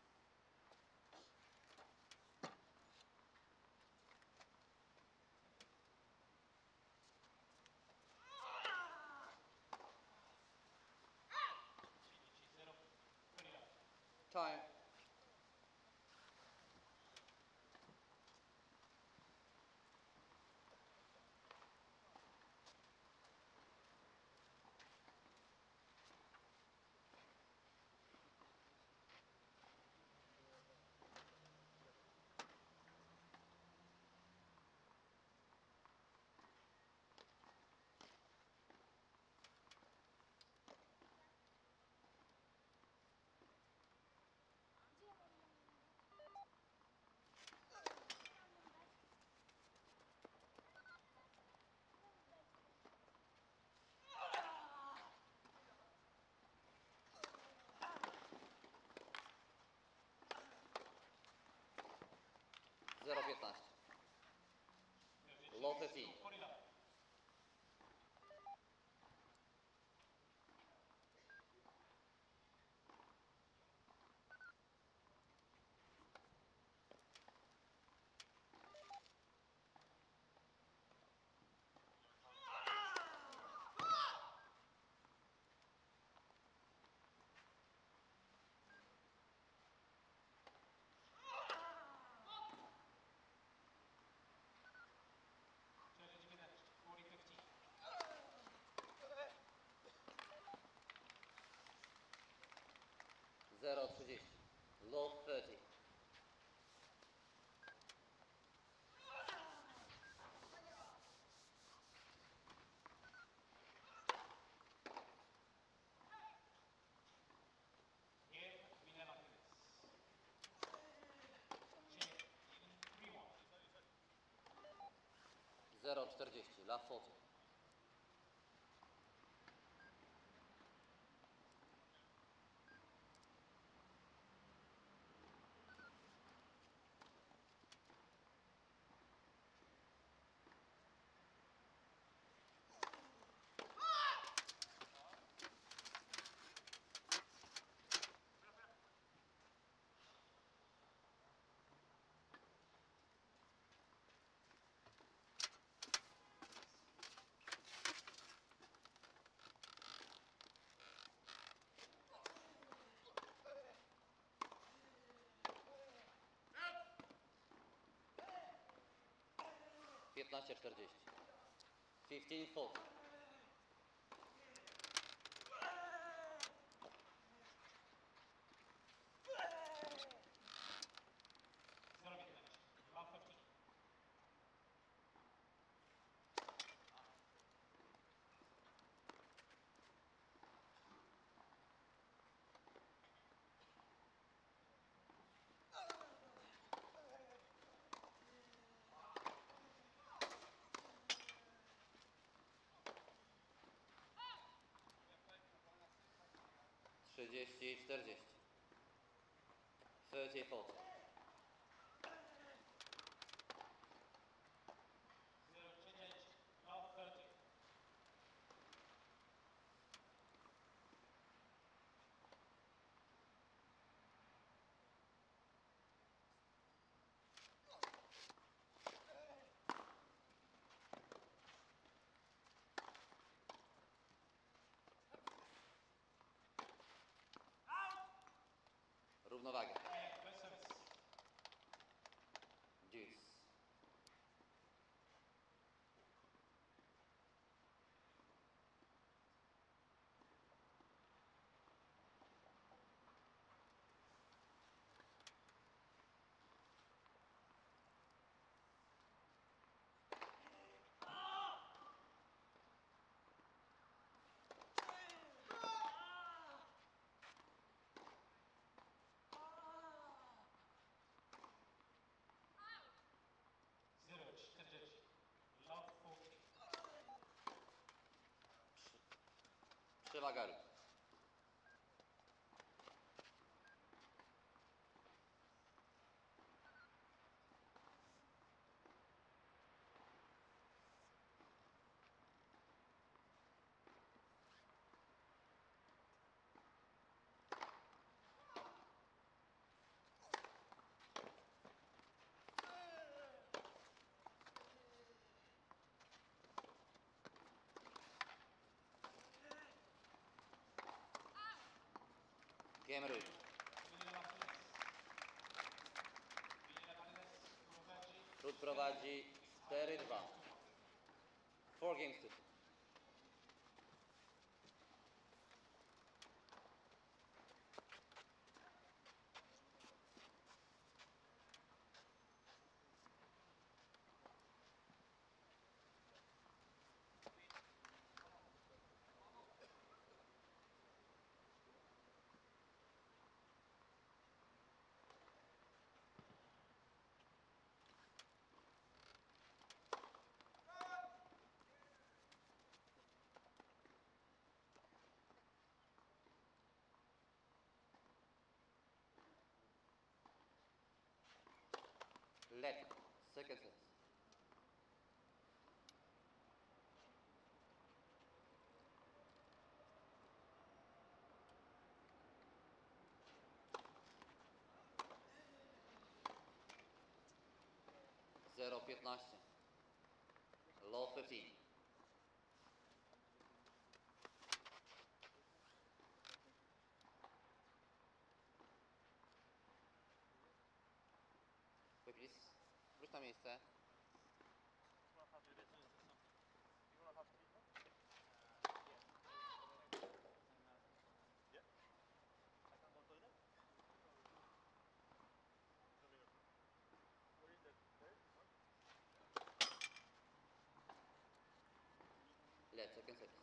zero twenty all. Time. Gdzie ja mam ją dać? zero piętnaście. Low fifteen. forty all. Challenge finished. forty fifteen. zero trzydzieści. Low thirty. Game Miguel Martinez. Check even three one. zero czterdzieści. La forty. piętnaście czterdzieści. piętnaście czterdzieści. zero piętnaście. dwa piętnaście. trzydzieści czterdzieści. trzydzieści czterdzieści. zero dziewięć. dwa trzydzieści. Równowaga. Bez serwisu. Deuce. zero czterdzieści. Love czterdzieści. Przewaga ruch. Game rule. Wymieniona Martinez. Wymieniona Martinez. Prowadzi. Ród prowadzi cztery dwa. cztery games to two. Let. Second set. zero piętnaście. Low fifteen. Wait, please. Wróć na miejsce. Let. Second set.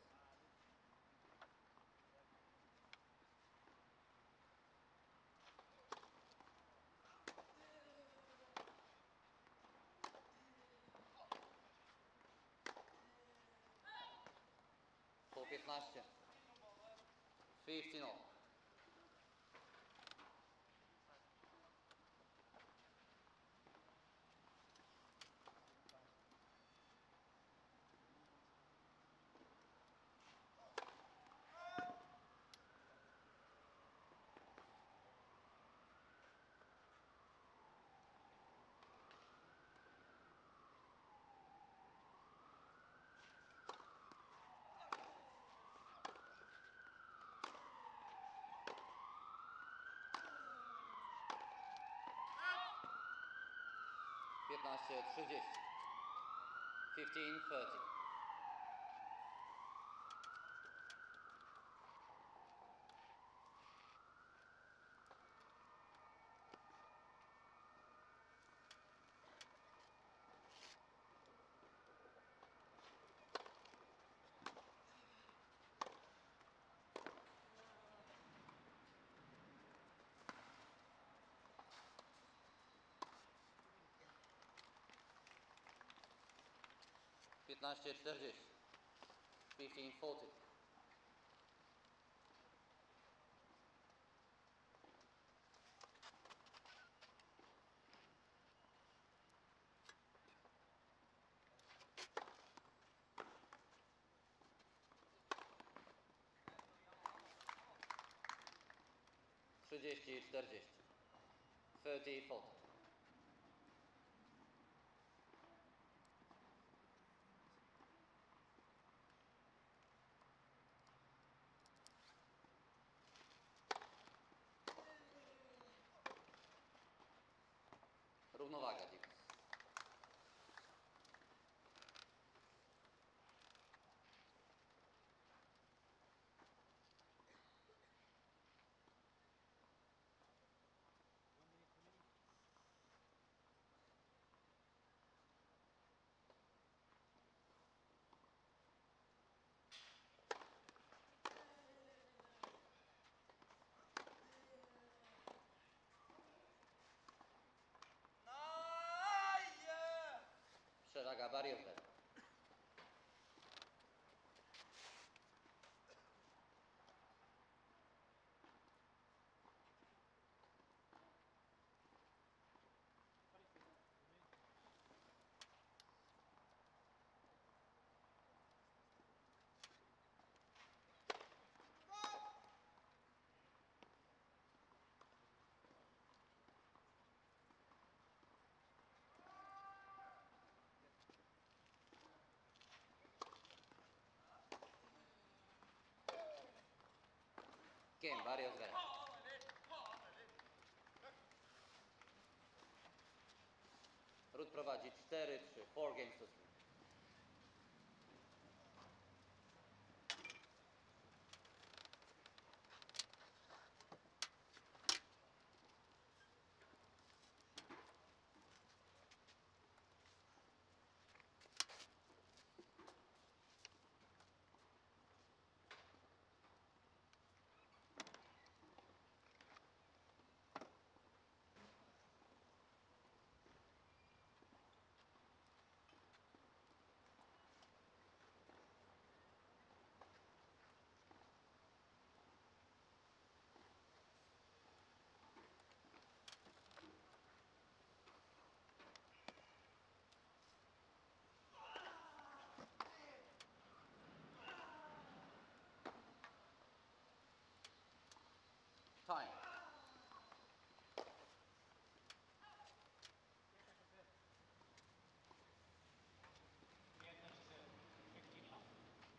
Po piętnaście. fifteen all. piętnaście trzydzieści. fifteen thirty. piętnaście czterdzieści. fifteen forty. trzydzieści czterdzieści. thirty forty. Równowaga dziś. Przewaga barierna. Game, varios veras. Ród prowadzi cztery trzy. four games to three. Time. piętnaście zero. fifteen love.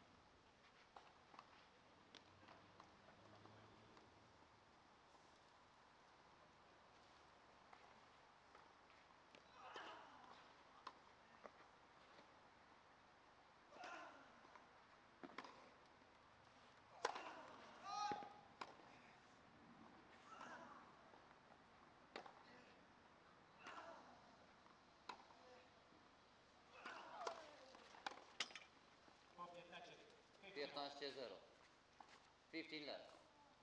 Po piętnaście. piętnaście zero. fifteen left.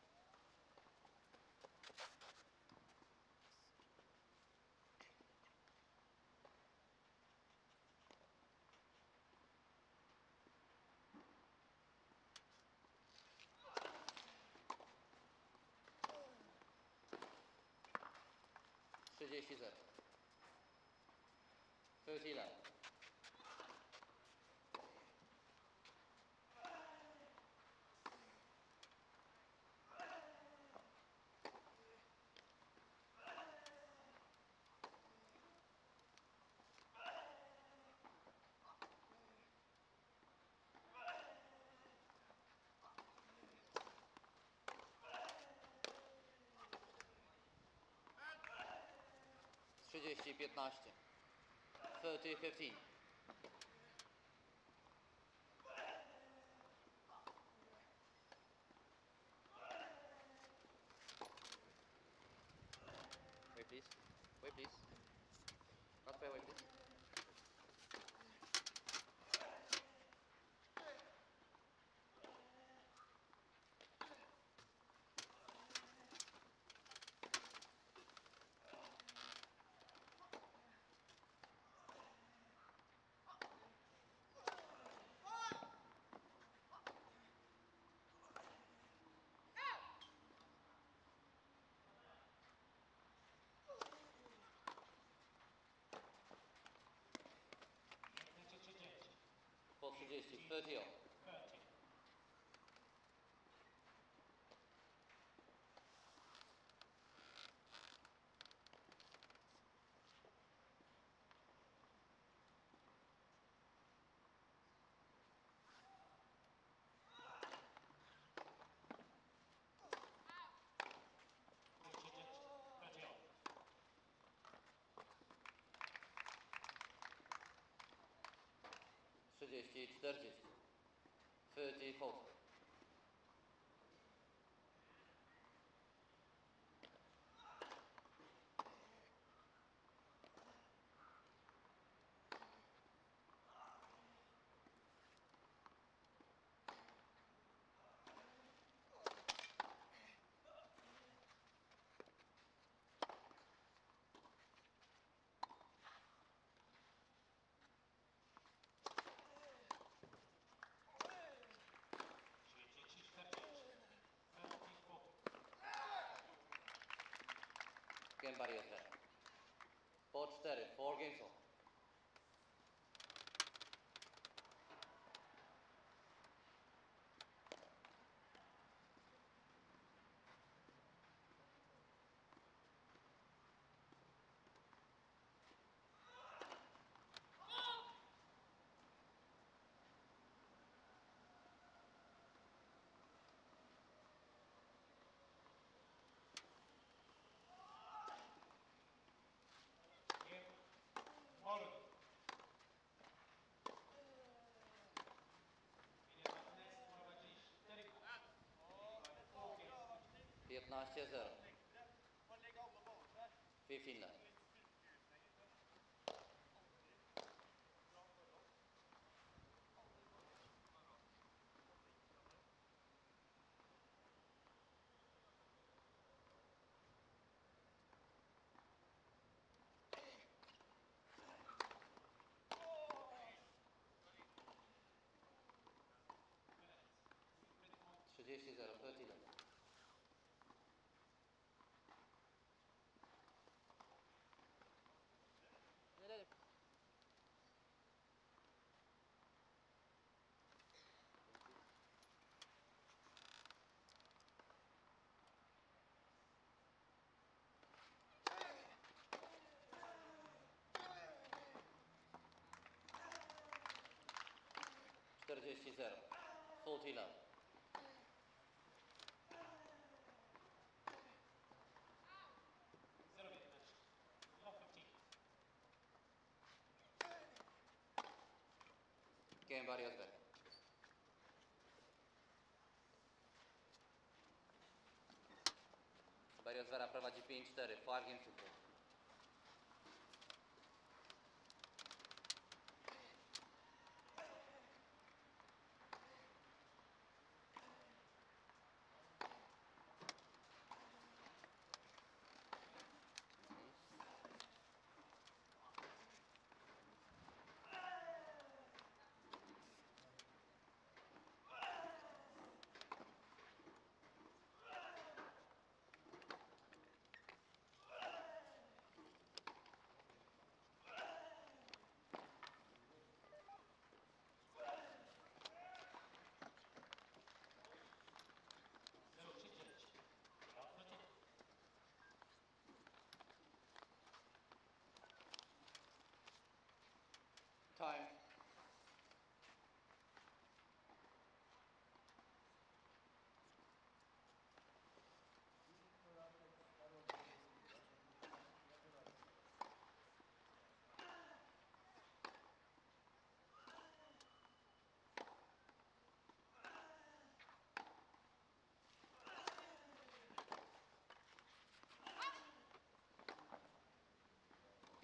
trzydzieści zero. thirty left. trzydzieści piętnaście. thirty fifteen. please. Wait, please. Not fair, wait, please. Będzie trzydzieści. Po trzydzieści, trzydzieści. trzydzieści. trzydzieści, czterdzieści. trzydzieści, czterdzieści. Game barrier there. Po cztery, four games on. piętnaście zero. piętnaście nine. trzydzieści zero, trzydzieści jeden. czterdzieści zero. czterdzieści jeden. zero piętnaście. No piętnaście. Game barrier back. Barrier prowadzi pięć cztery. five games to four.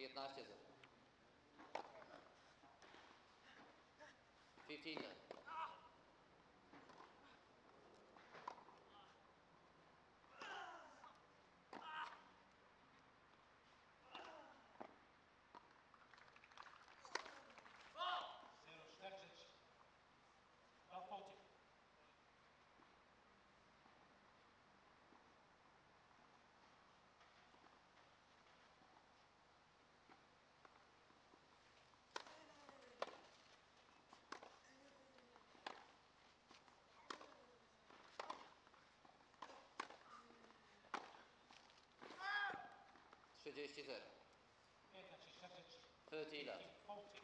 piętnaście zero. fifteen love. zero czterdzieści. twelve forty. trzydzieści zero. piętnaście czterdzieści. thirty love. fifteen forty.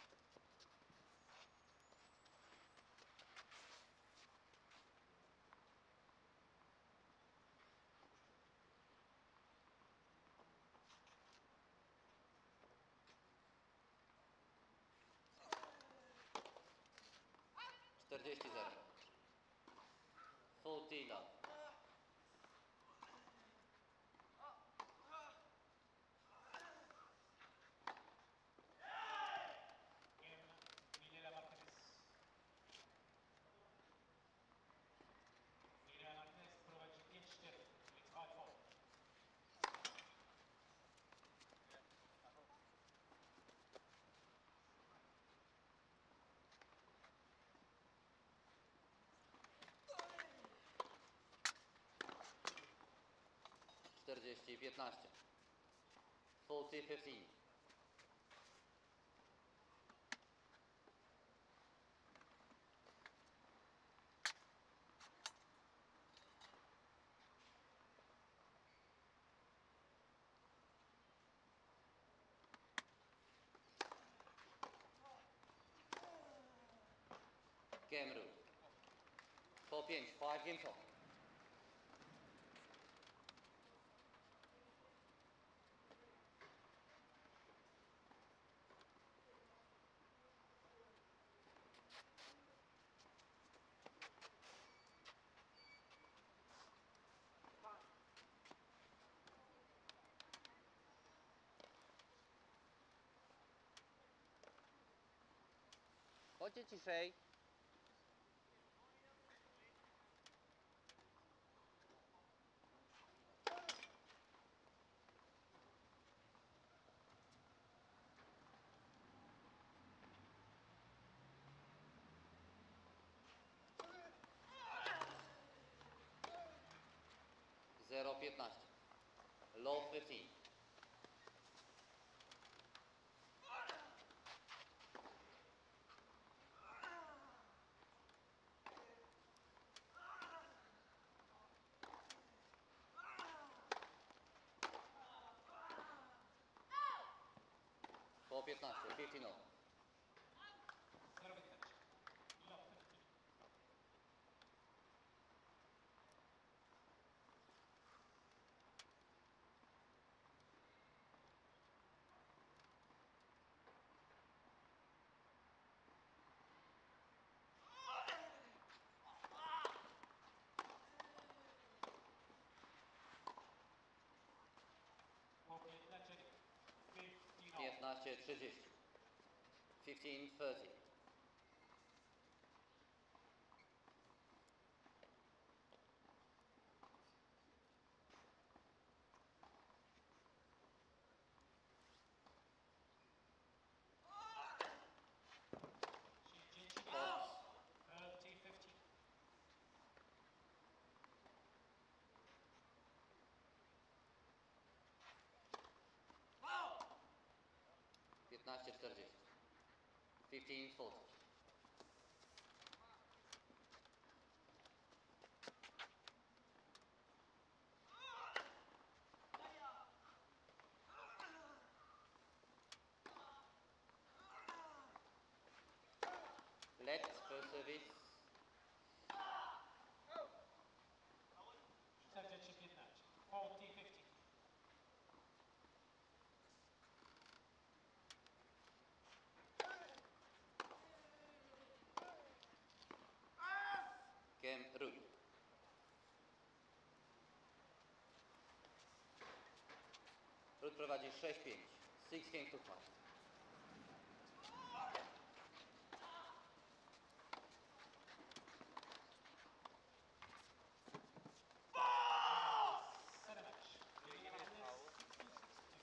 czterdzieści zero. forty love. Game Milela Martinez. Milela Martinez prowadzi pięć cztery. It's five four. czterdzieści piętnaście. forty fifteen. Game rule. four pięć, five game top. Chodźcie ciszej. zero piętnaście. Low fifteen. Po piętnaście. fifteen low. zero piętnaście. Low fifteen. Po piętnaście. fifteen all. piętnaście trzydzieści. fifteen thirty. trzydzieści. Fox. thirty fifteen. piętnaście czterdzieści. fifteen forty. Let first service. czterdzieści piętnaście. forty fifteen. Game rule. Ród prowadzi sześć pięć. Six games to five. Set a match. Giving up this six to six two.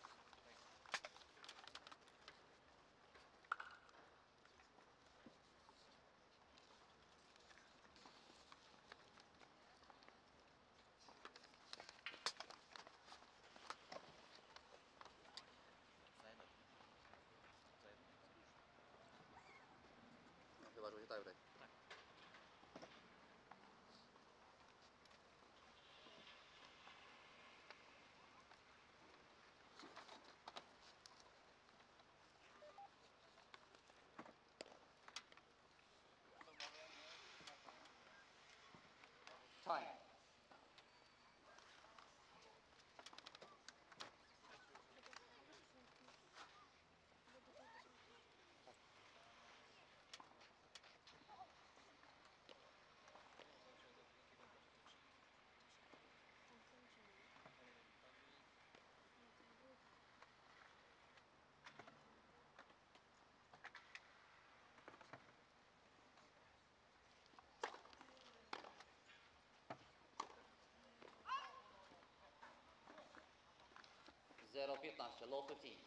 No chyba, że będzie tiebreak. Tak. Time. zero piętnaście, low fifteen.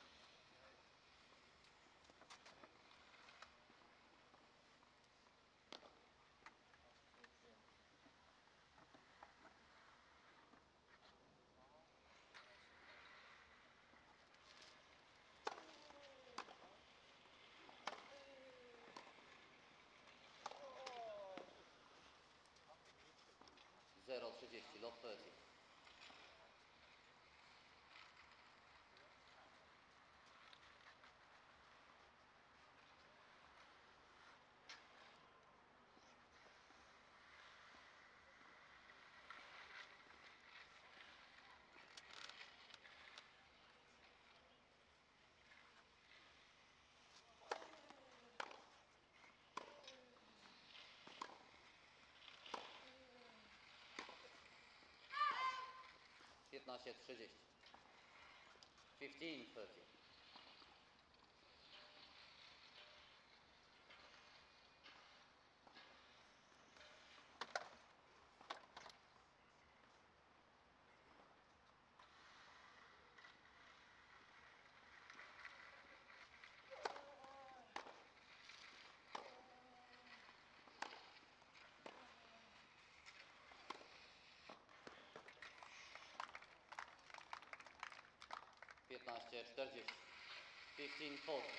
zero trzydzieści, low thirty. piętnaście trzydzieści. fifteen thirty. piętnaście czterdzieści. fifteen forty.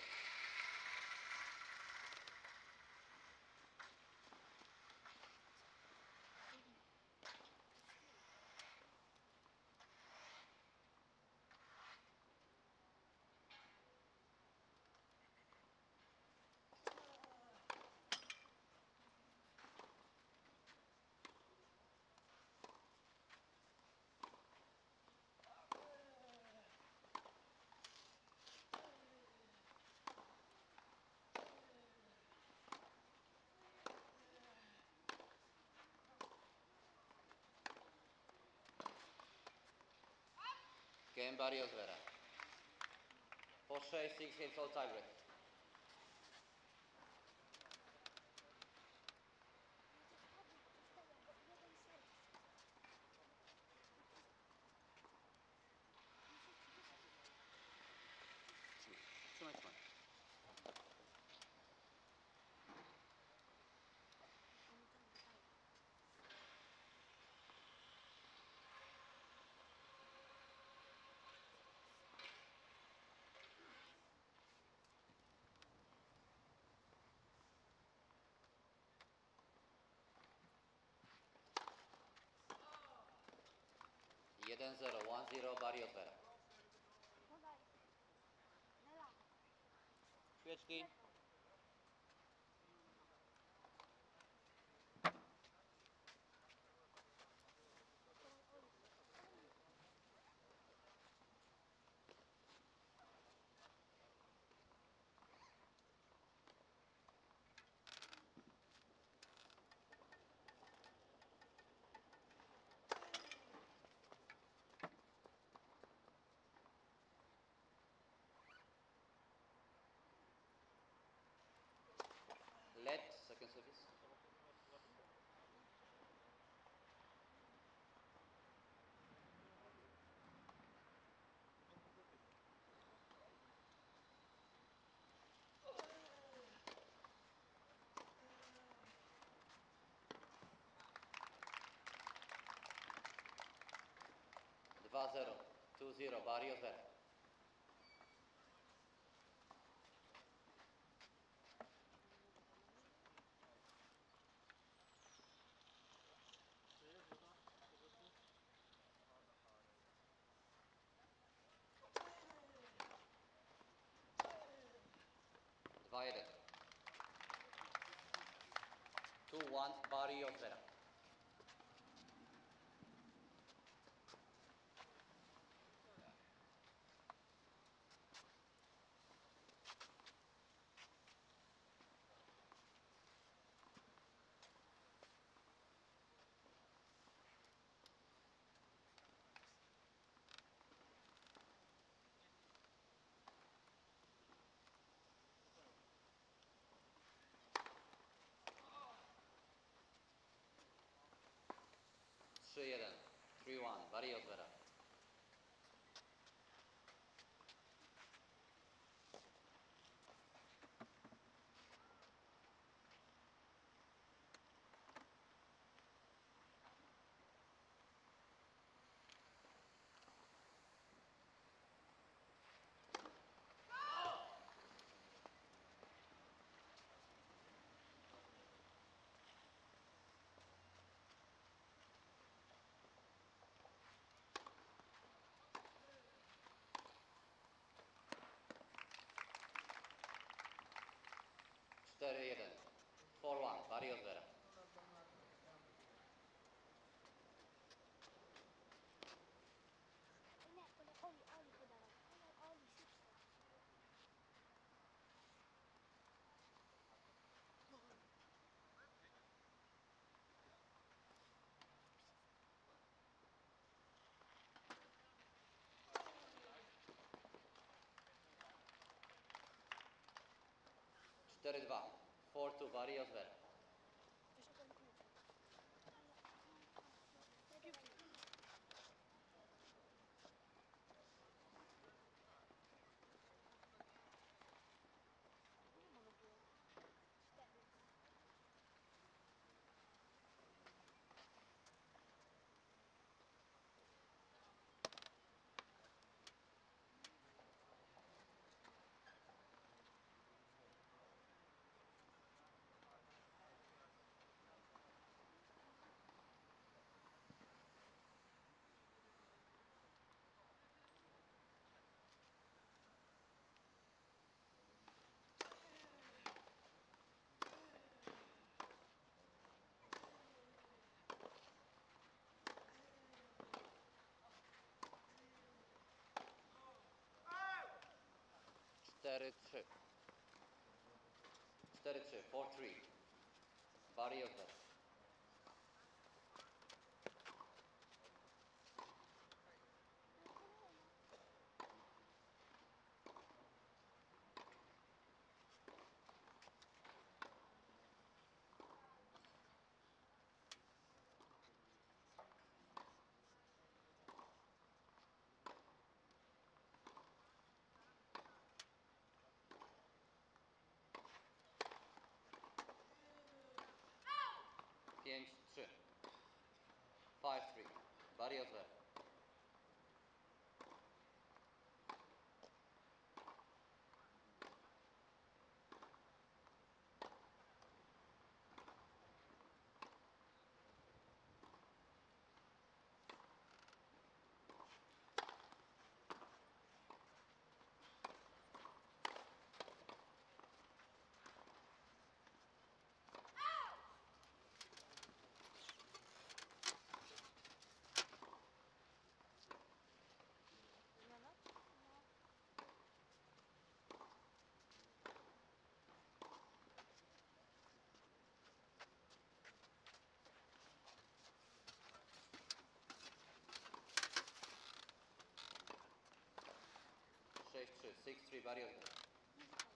Game Barrios Vera. Po sześć, six games all tiebreak. Trzymaj, trzymaj. jeden zero, one zero, Barrios Vera. Podaj. Nela. Świeczki. zero. two zero. Barrios Vera. dwa jeden. two one. Barrios Vera. trzy jeden. three one. Barrios Vera. cztery jeden. four one. Barrios Vera. Nie, pole Oli, Oli podawał. Oli, Oli, szybko. cztery dwa. four two. Barrios Vera. Wyszedłem kluczem. Ale... Piłki. Nie ma było. Cztery. cztery trzy. cztery trzy. four three. Barrios Vera. Ale kolejna. pięć trzy. five three. Barrios Vera. Zmiana? No. sześć trzy. six three. Barrios Vera. Nie wychodzi.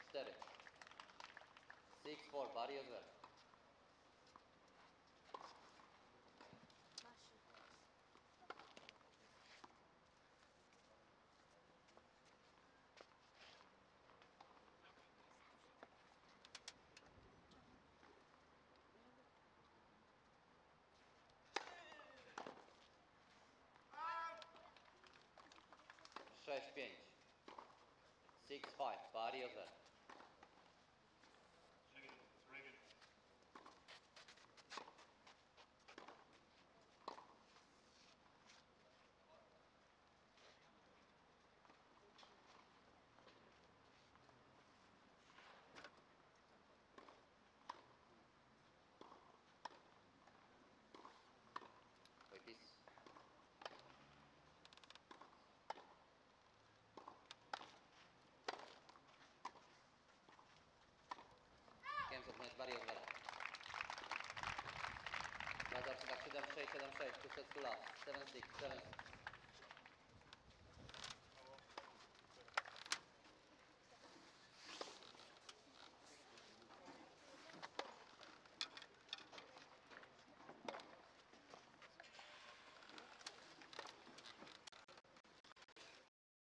cztery. six four, body as well. Maszy. sześć pięć. six five, body as well. Regular, regular. Wait, please. Games of net, body as well. Raz, dwa, trzy, siedem sześć, siedem sześć, two sets to last. seven six, seven six.